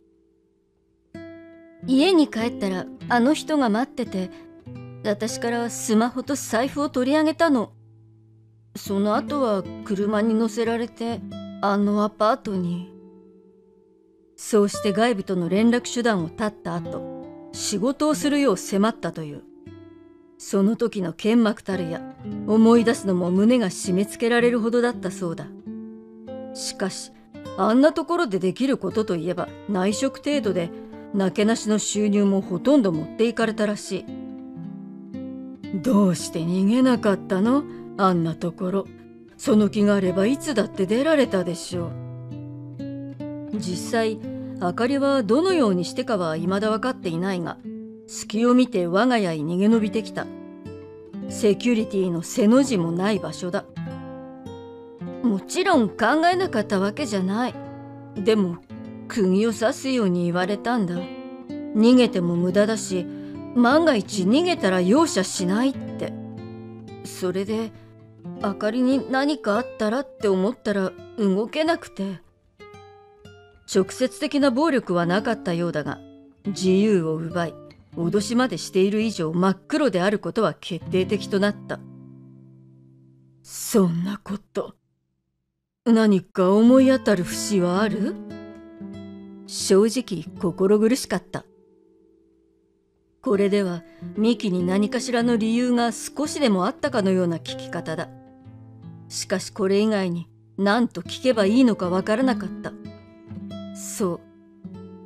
家に帰ったらあの人が待ってて、私からスマホと財布を取り上げたの。その後は車に乗せられてあのアパートに。そうして外部との連絡手段を絶った後、仕事をするよう迫ったという。その時の剣幕たるや、思い出すのも胸が締め付けられるほどだったそうだ。しかし、あんなところでできることといえば内職程度で、なけなしの収入もほとんど持っていかれたらしい。どうして逃げなかったの？あんなところ。その気があればいつだって出られたでしょう。実際、あかりはどのようにしてかは未だ分かっていないが、隙を見て我が家に逃げ延びてきた。セキュリティの背の字もない場所だ。もちろん考えなかったわけじゃない。でも、釘を刺すように言われたんだ。逃げても無駄だし、万が一逃げたら容赦しないって。それで、あかりに何かあったらって思ったら動けなくて。直接的な暴力はなかったようだが、自由を奪い、脅しまでしている以上真っ黒であることは決定的となった。そんなこと。何か思い当たる節はある？正直心苦しかった。これではミキに何かしらの理由が少しでもあったかのような聞き方だ。しかしこれ以外に何と聞けばいいのかわからなかった。そう、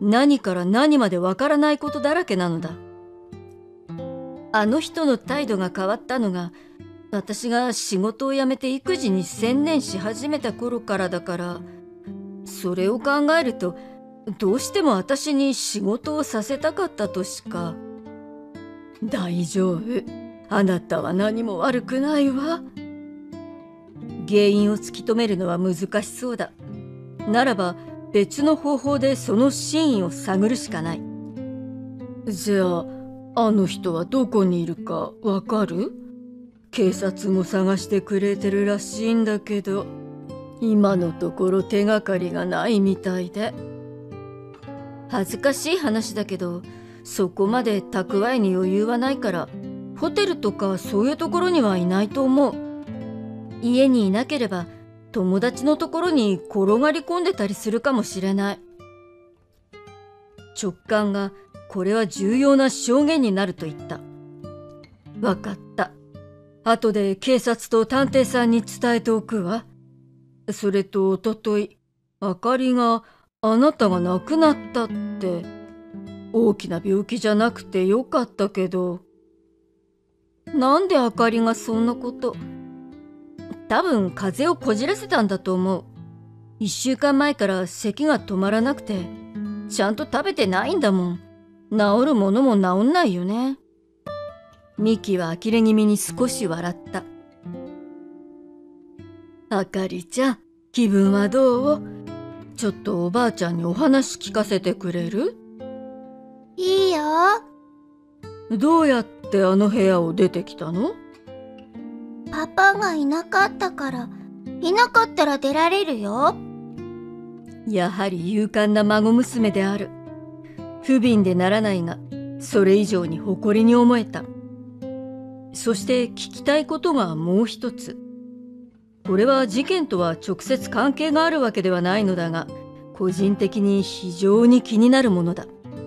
何から何までわからないことだらけなのだ。あの人の態度が変わったのが、私が仕事を辞めて育児に専念し始めた頃からだから、それを考えると、どうしても私に仕事をさせたかったとしか。大丈夫。あなたは何も悪くないわ。原因を突き止めるのは難しそうだ。ならば別の方法でその真意を探るしかない。じゃあ、あの人はどこにいるかわかる？警察も探してくれてるらしいんだけど、今のところ手がかりがないみたいで。恥ずかしい話だけど、そこまで蓄えに余裕はないから、ホテルとかそういうところにはいないと思う。家にいなければ、友達のところに転がり込んでたりするかもしれない。直感が、これは重要な証言になると言った。わかった。後で警察と探偵さんに伝えておくわ。それとおととい、あかりがあなたが亡くなったって、大きな病気じゃなくてよかったけど。なんであかりがそんなこと。多分風邪をこじらせたんだと思う。一週間前から咳が止まらなくて、ちゃんと食べてないんだもん。治るものも治んないよね。ミキは呆れ気味に少し笑った。あかりちゃん、気分はどう？ちょっとおばあちゃんにお話聞かせてくれる？ いいよ。 どうやってあの部屋を出てきたの？ パパがいなかったから、いなかったら出られるよ。 やはり勇敢な孫娘である。不憫でならないが、それ以上に誇りに思えた。そして聞きたいことがもう一つ。これは事件とは直接関係があるわけではないのだが、個人的に非常に気になるものだ。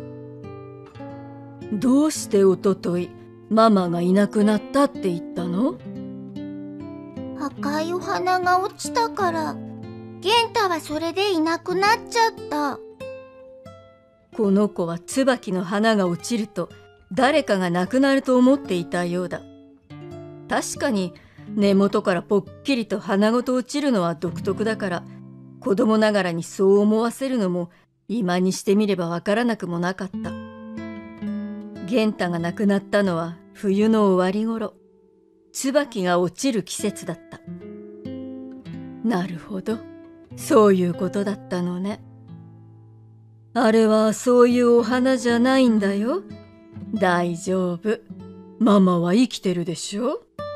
どうしておととい、ママがいなくなったって言ったの？ 赤いお花が落ちたから、玄太はそれでいなくなっちゃった。 この子は椿の花が落ちると、誰かが亡くなると思っていたようだ。確かに根元からぽっきりと花ごと落ちるのは独特だから、子供ながらにそう思わせるのも今にしてみればわからなくもなかった。玄太が亡くなったのは冬の終わり頃、椿が落ちる季節だった。なるほど。 そういうことだったのね。あれはそういうお花じゃないんだよ。大丈夫。ママは生きてるでしょ。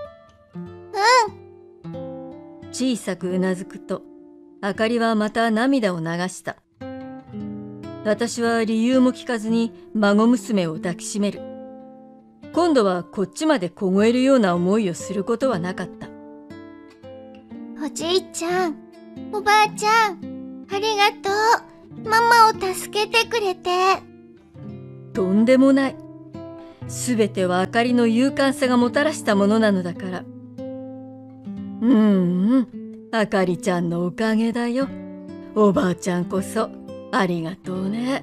うん。 小さくうなずくと、あかりはまた涙を流した。私は理由も聞かずに孫娘を抱きしめる。今度はこっちまで凍えるような思いをすることはなかった。 おじいちゃん、おばあちゃん、ありがとう。ママを助けてくれて。 とんでもない。すべてはあかりの勇敢さがもたらしたものなのだから。うんうん、あかりちゃんのおかげだよ。おばあちゃんこそありがとうね。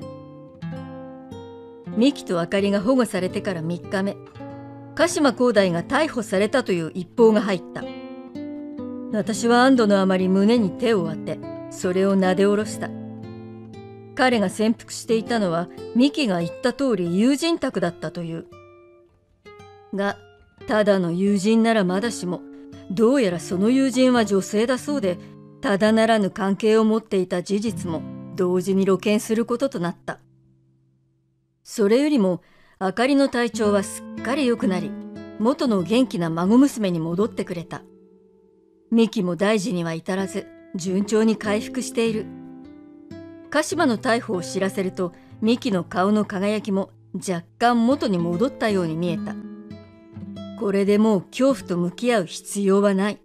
ミキとあかりが保護されてからみっかめ、鹿島光大が逮捕されたという一報が入った。私は安堵のあまり胸に手を当て、それをなで下ろした。彼が潜伏していたのはミキが言った通り友人宅だったという。が、ただの友人ならまだしも、どうやらその友人は女性だそうで、ただならぬ関係を持っていた事実も同時に露見することとなった。それよりも、あかりの体調はすっかり良くなり、元の元気な孫娘に戻ってくれた。ミキも大事には至らず、順調に回復している。鹿島の逮捕を知らせると、ミキの顔の輝きも若干元に戻ったように見えた。これでもう恐怖と向き合う必要はない。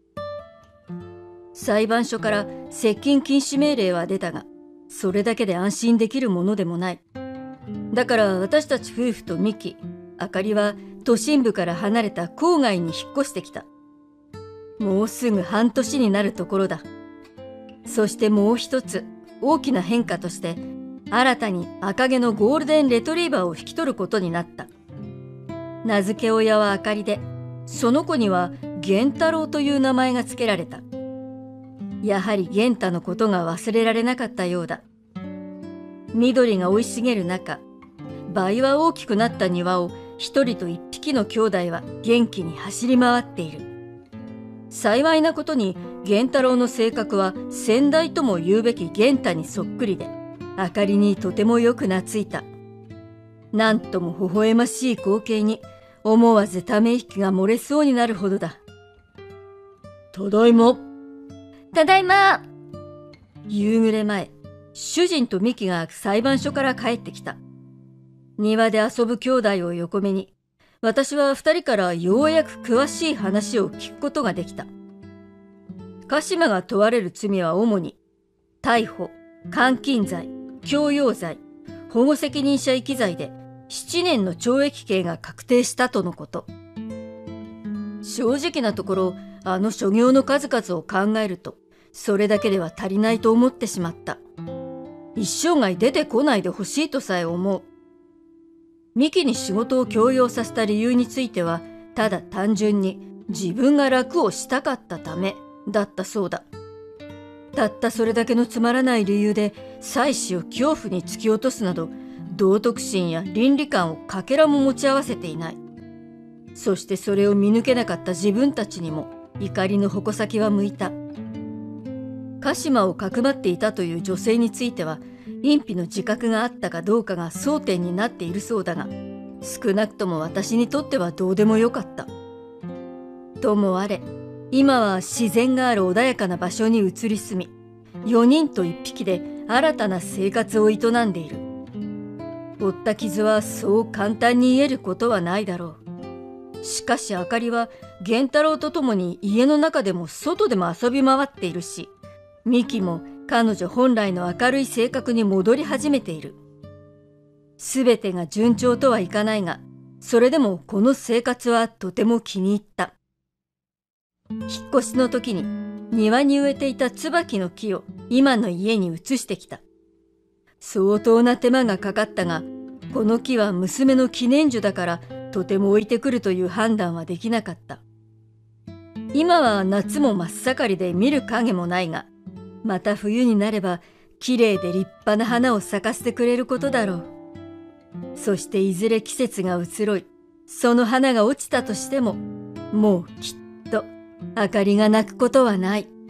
裁判所から接近禁止命令は出たが、それだけで安心できるものでもない。だから私たち夫婦とミキ、あかりは都心部から離れた郊外に引っ越してきた。もうすぐ半年になるところだ。そしてもう一つ大きな変化として、新たに赤毛のゴールデンレトリーバーを引き取ることになった。名付け親はあかりで、その子には源太郎という名前が付けられた。やはり源太のことが忘れられなかったようだ。緑が生い茂る中、倍は大きくなった庭を一人と一匹の兄弟は元気に走り回っている。幸いなことに源太郎の性格は先代とも言うべき源太にそっくりで、あかりにとてもよく懐いた。なんとも微笑ましい光景に思わずため息が漏れそうになるほどだ。 ただいま。 ただいま。 夕暮れ前、主人とミキが裁判所から帰ってきた。庭で遊ぶ兄弟を横目に、私は二人からようやく詳しい話を聞くことができた。鹿島が問われる罪は主に、逮捕、監禁罪、強要罪、保護責任者遺棄罪で七年の懲役刑が確定したとのこと。正直なところ、あの所業の数々を考えると、それだけでは足りないと思ってしまった。一生涯出てこないでほしいとさえ思う。ミキに仕事を強要させた理由については、ただ単純に自分が楽をしたかったためだったそうだ。たったそれだけのつまらない理由で妻子を恐怖に突き落とすなど、道徳心や倫理観をかけらも持ち合わせていない。そしてそれを見抜けなかった自分たちにも怒りの矛先は向いた。鹿島をかくまっていたという女性については、隠避の自覚があったかどうかが争点になっているそうだが、少なくとも私にとってはどうでもよかった。ともあれ、今は自然がある穏やかな場所に移り住み、よにんといっぴきで新たな生活を営んでいる。負った傷はそう簡単に癒えることはないだろう。しかしあかりは源太郎と共に家の中でも外でも遊び回っているし、ミキも彼女本来の明るい性格に戻り始めている。すべてが順調とはいかないが、それでもこの生活はとても気に入った。引っ越しの時に庭に植えていた椿の木を今の家に移してきた。相当な手間がかかったが、この木は娘の記念樹だからとても置いてくるという判断はできなかった。今は夏も真っ盛りで見る影もないが、また冬になればきれいで立派な花を咲かせてくれることだろう。そしていずれ季節が移ろい、その花が落ちたとしても、もうきっとあかりが泣くことはない。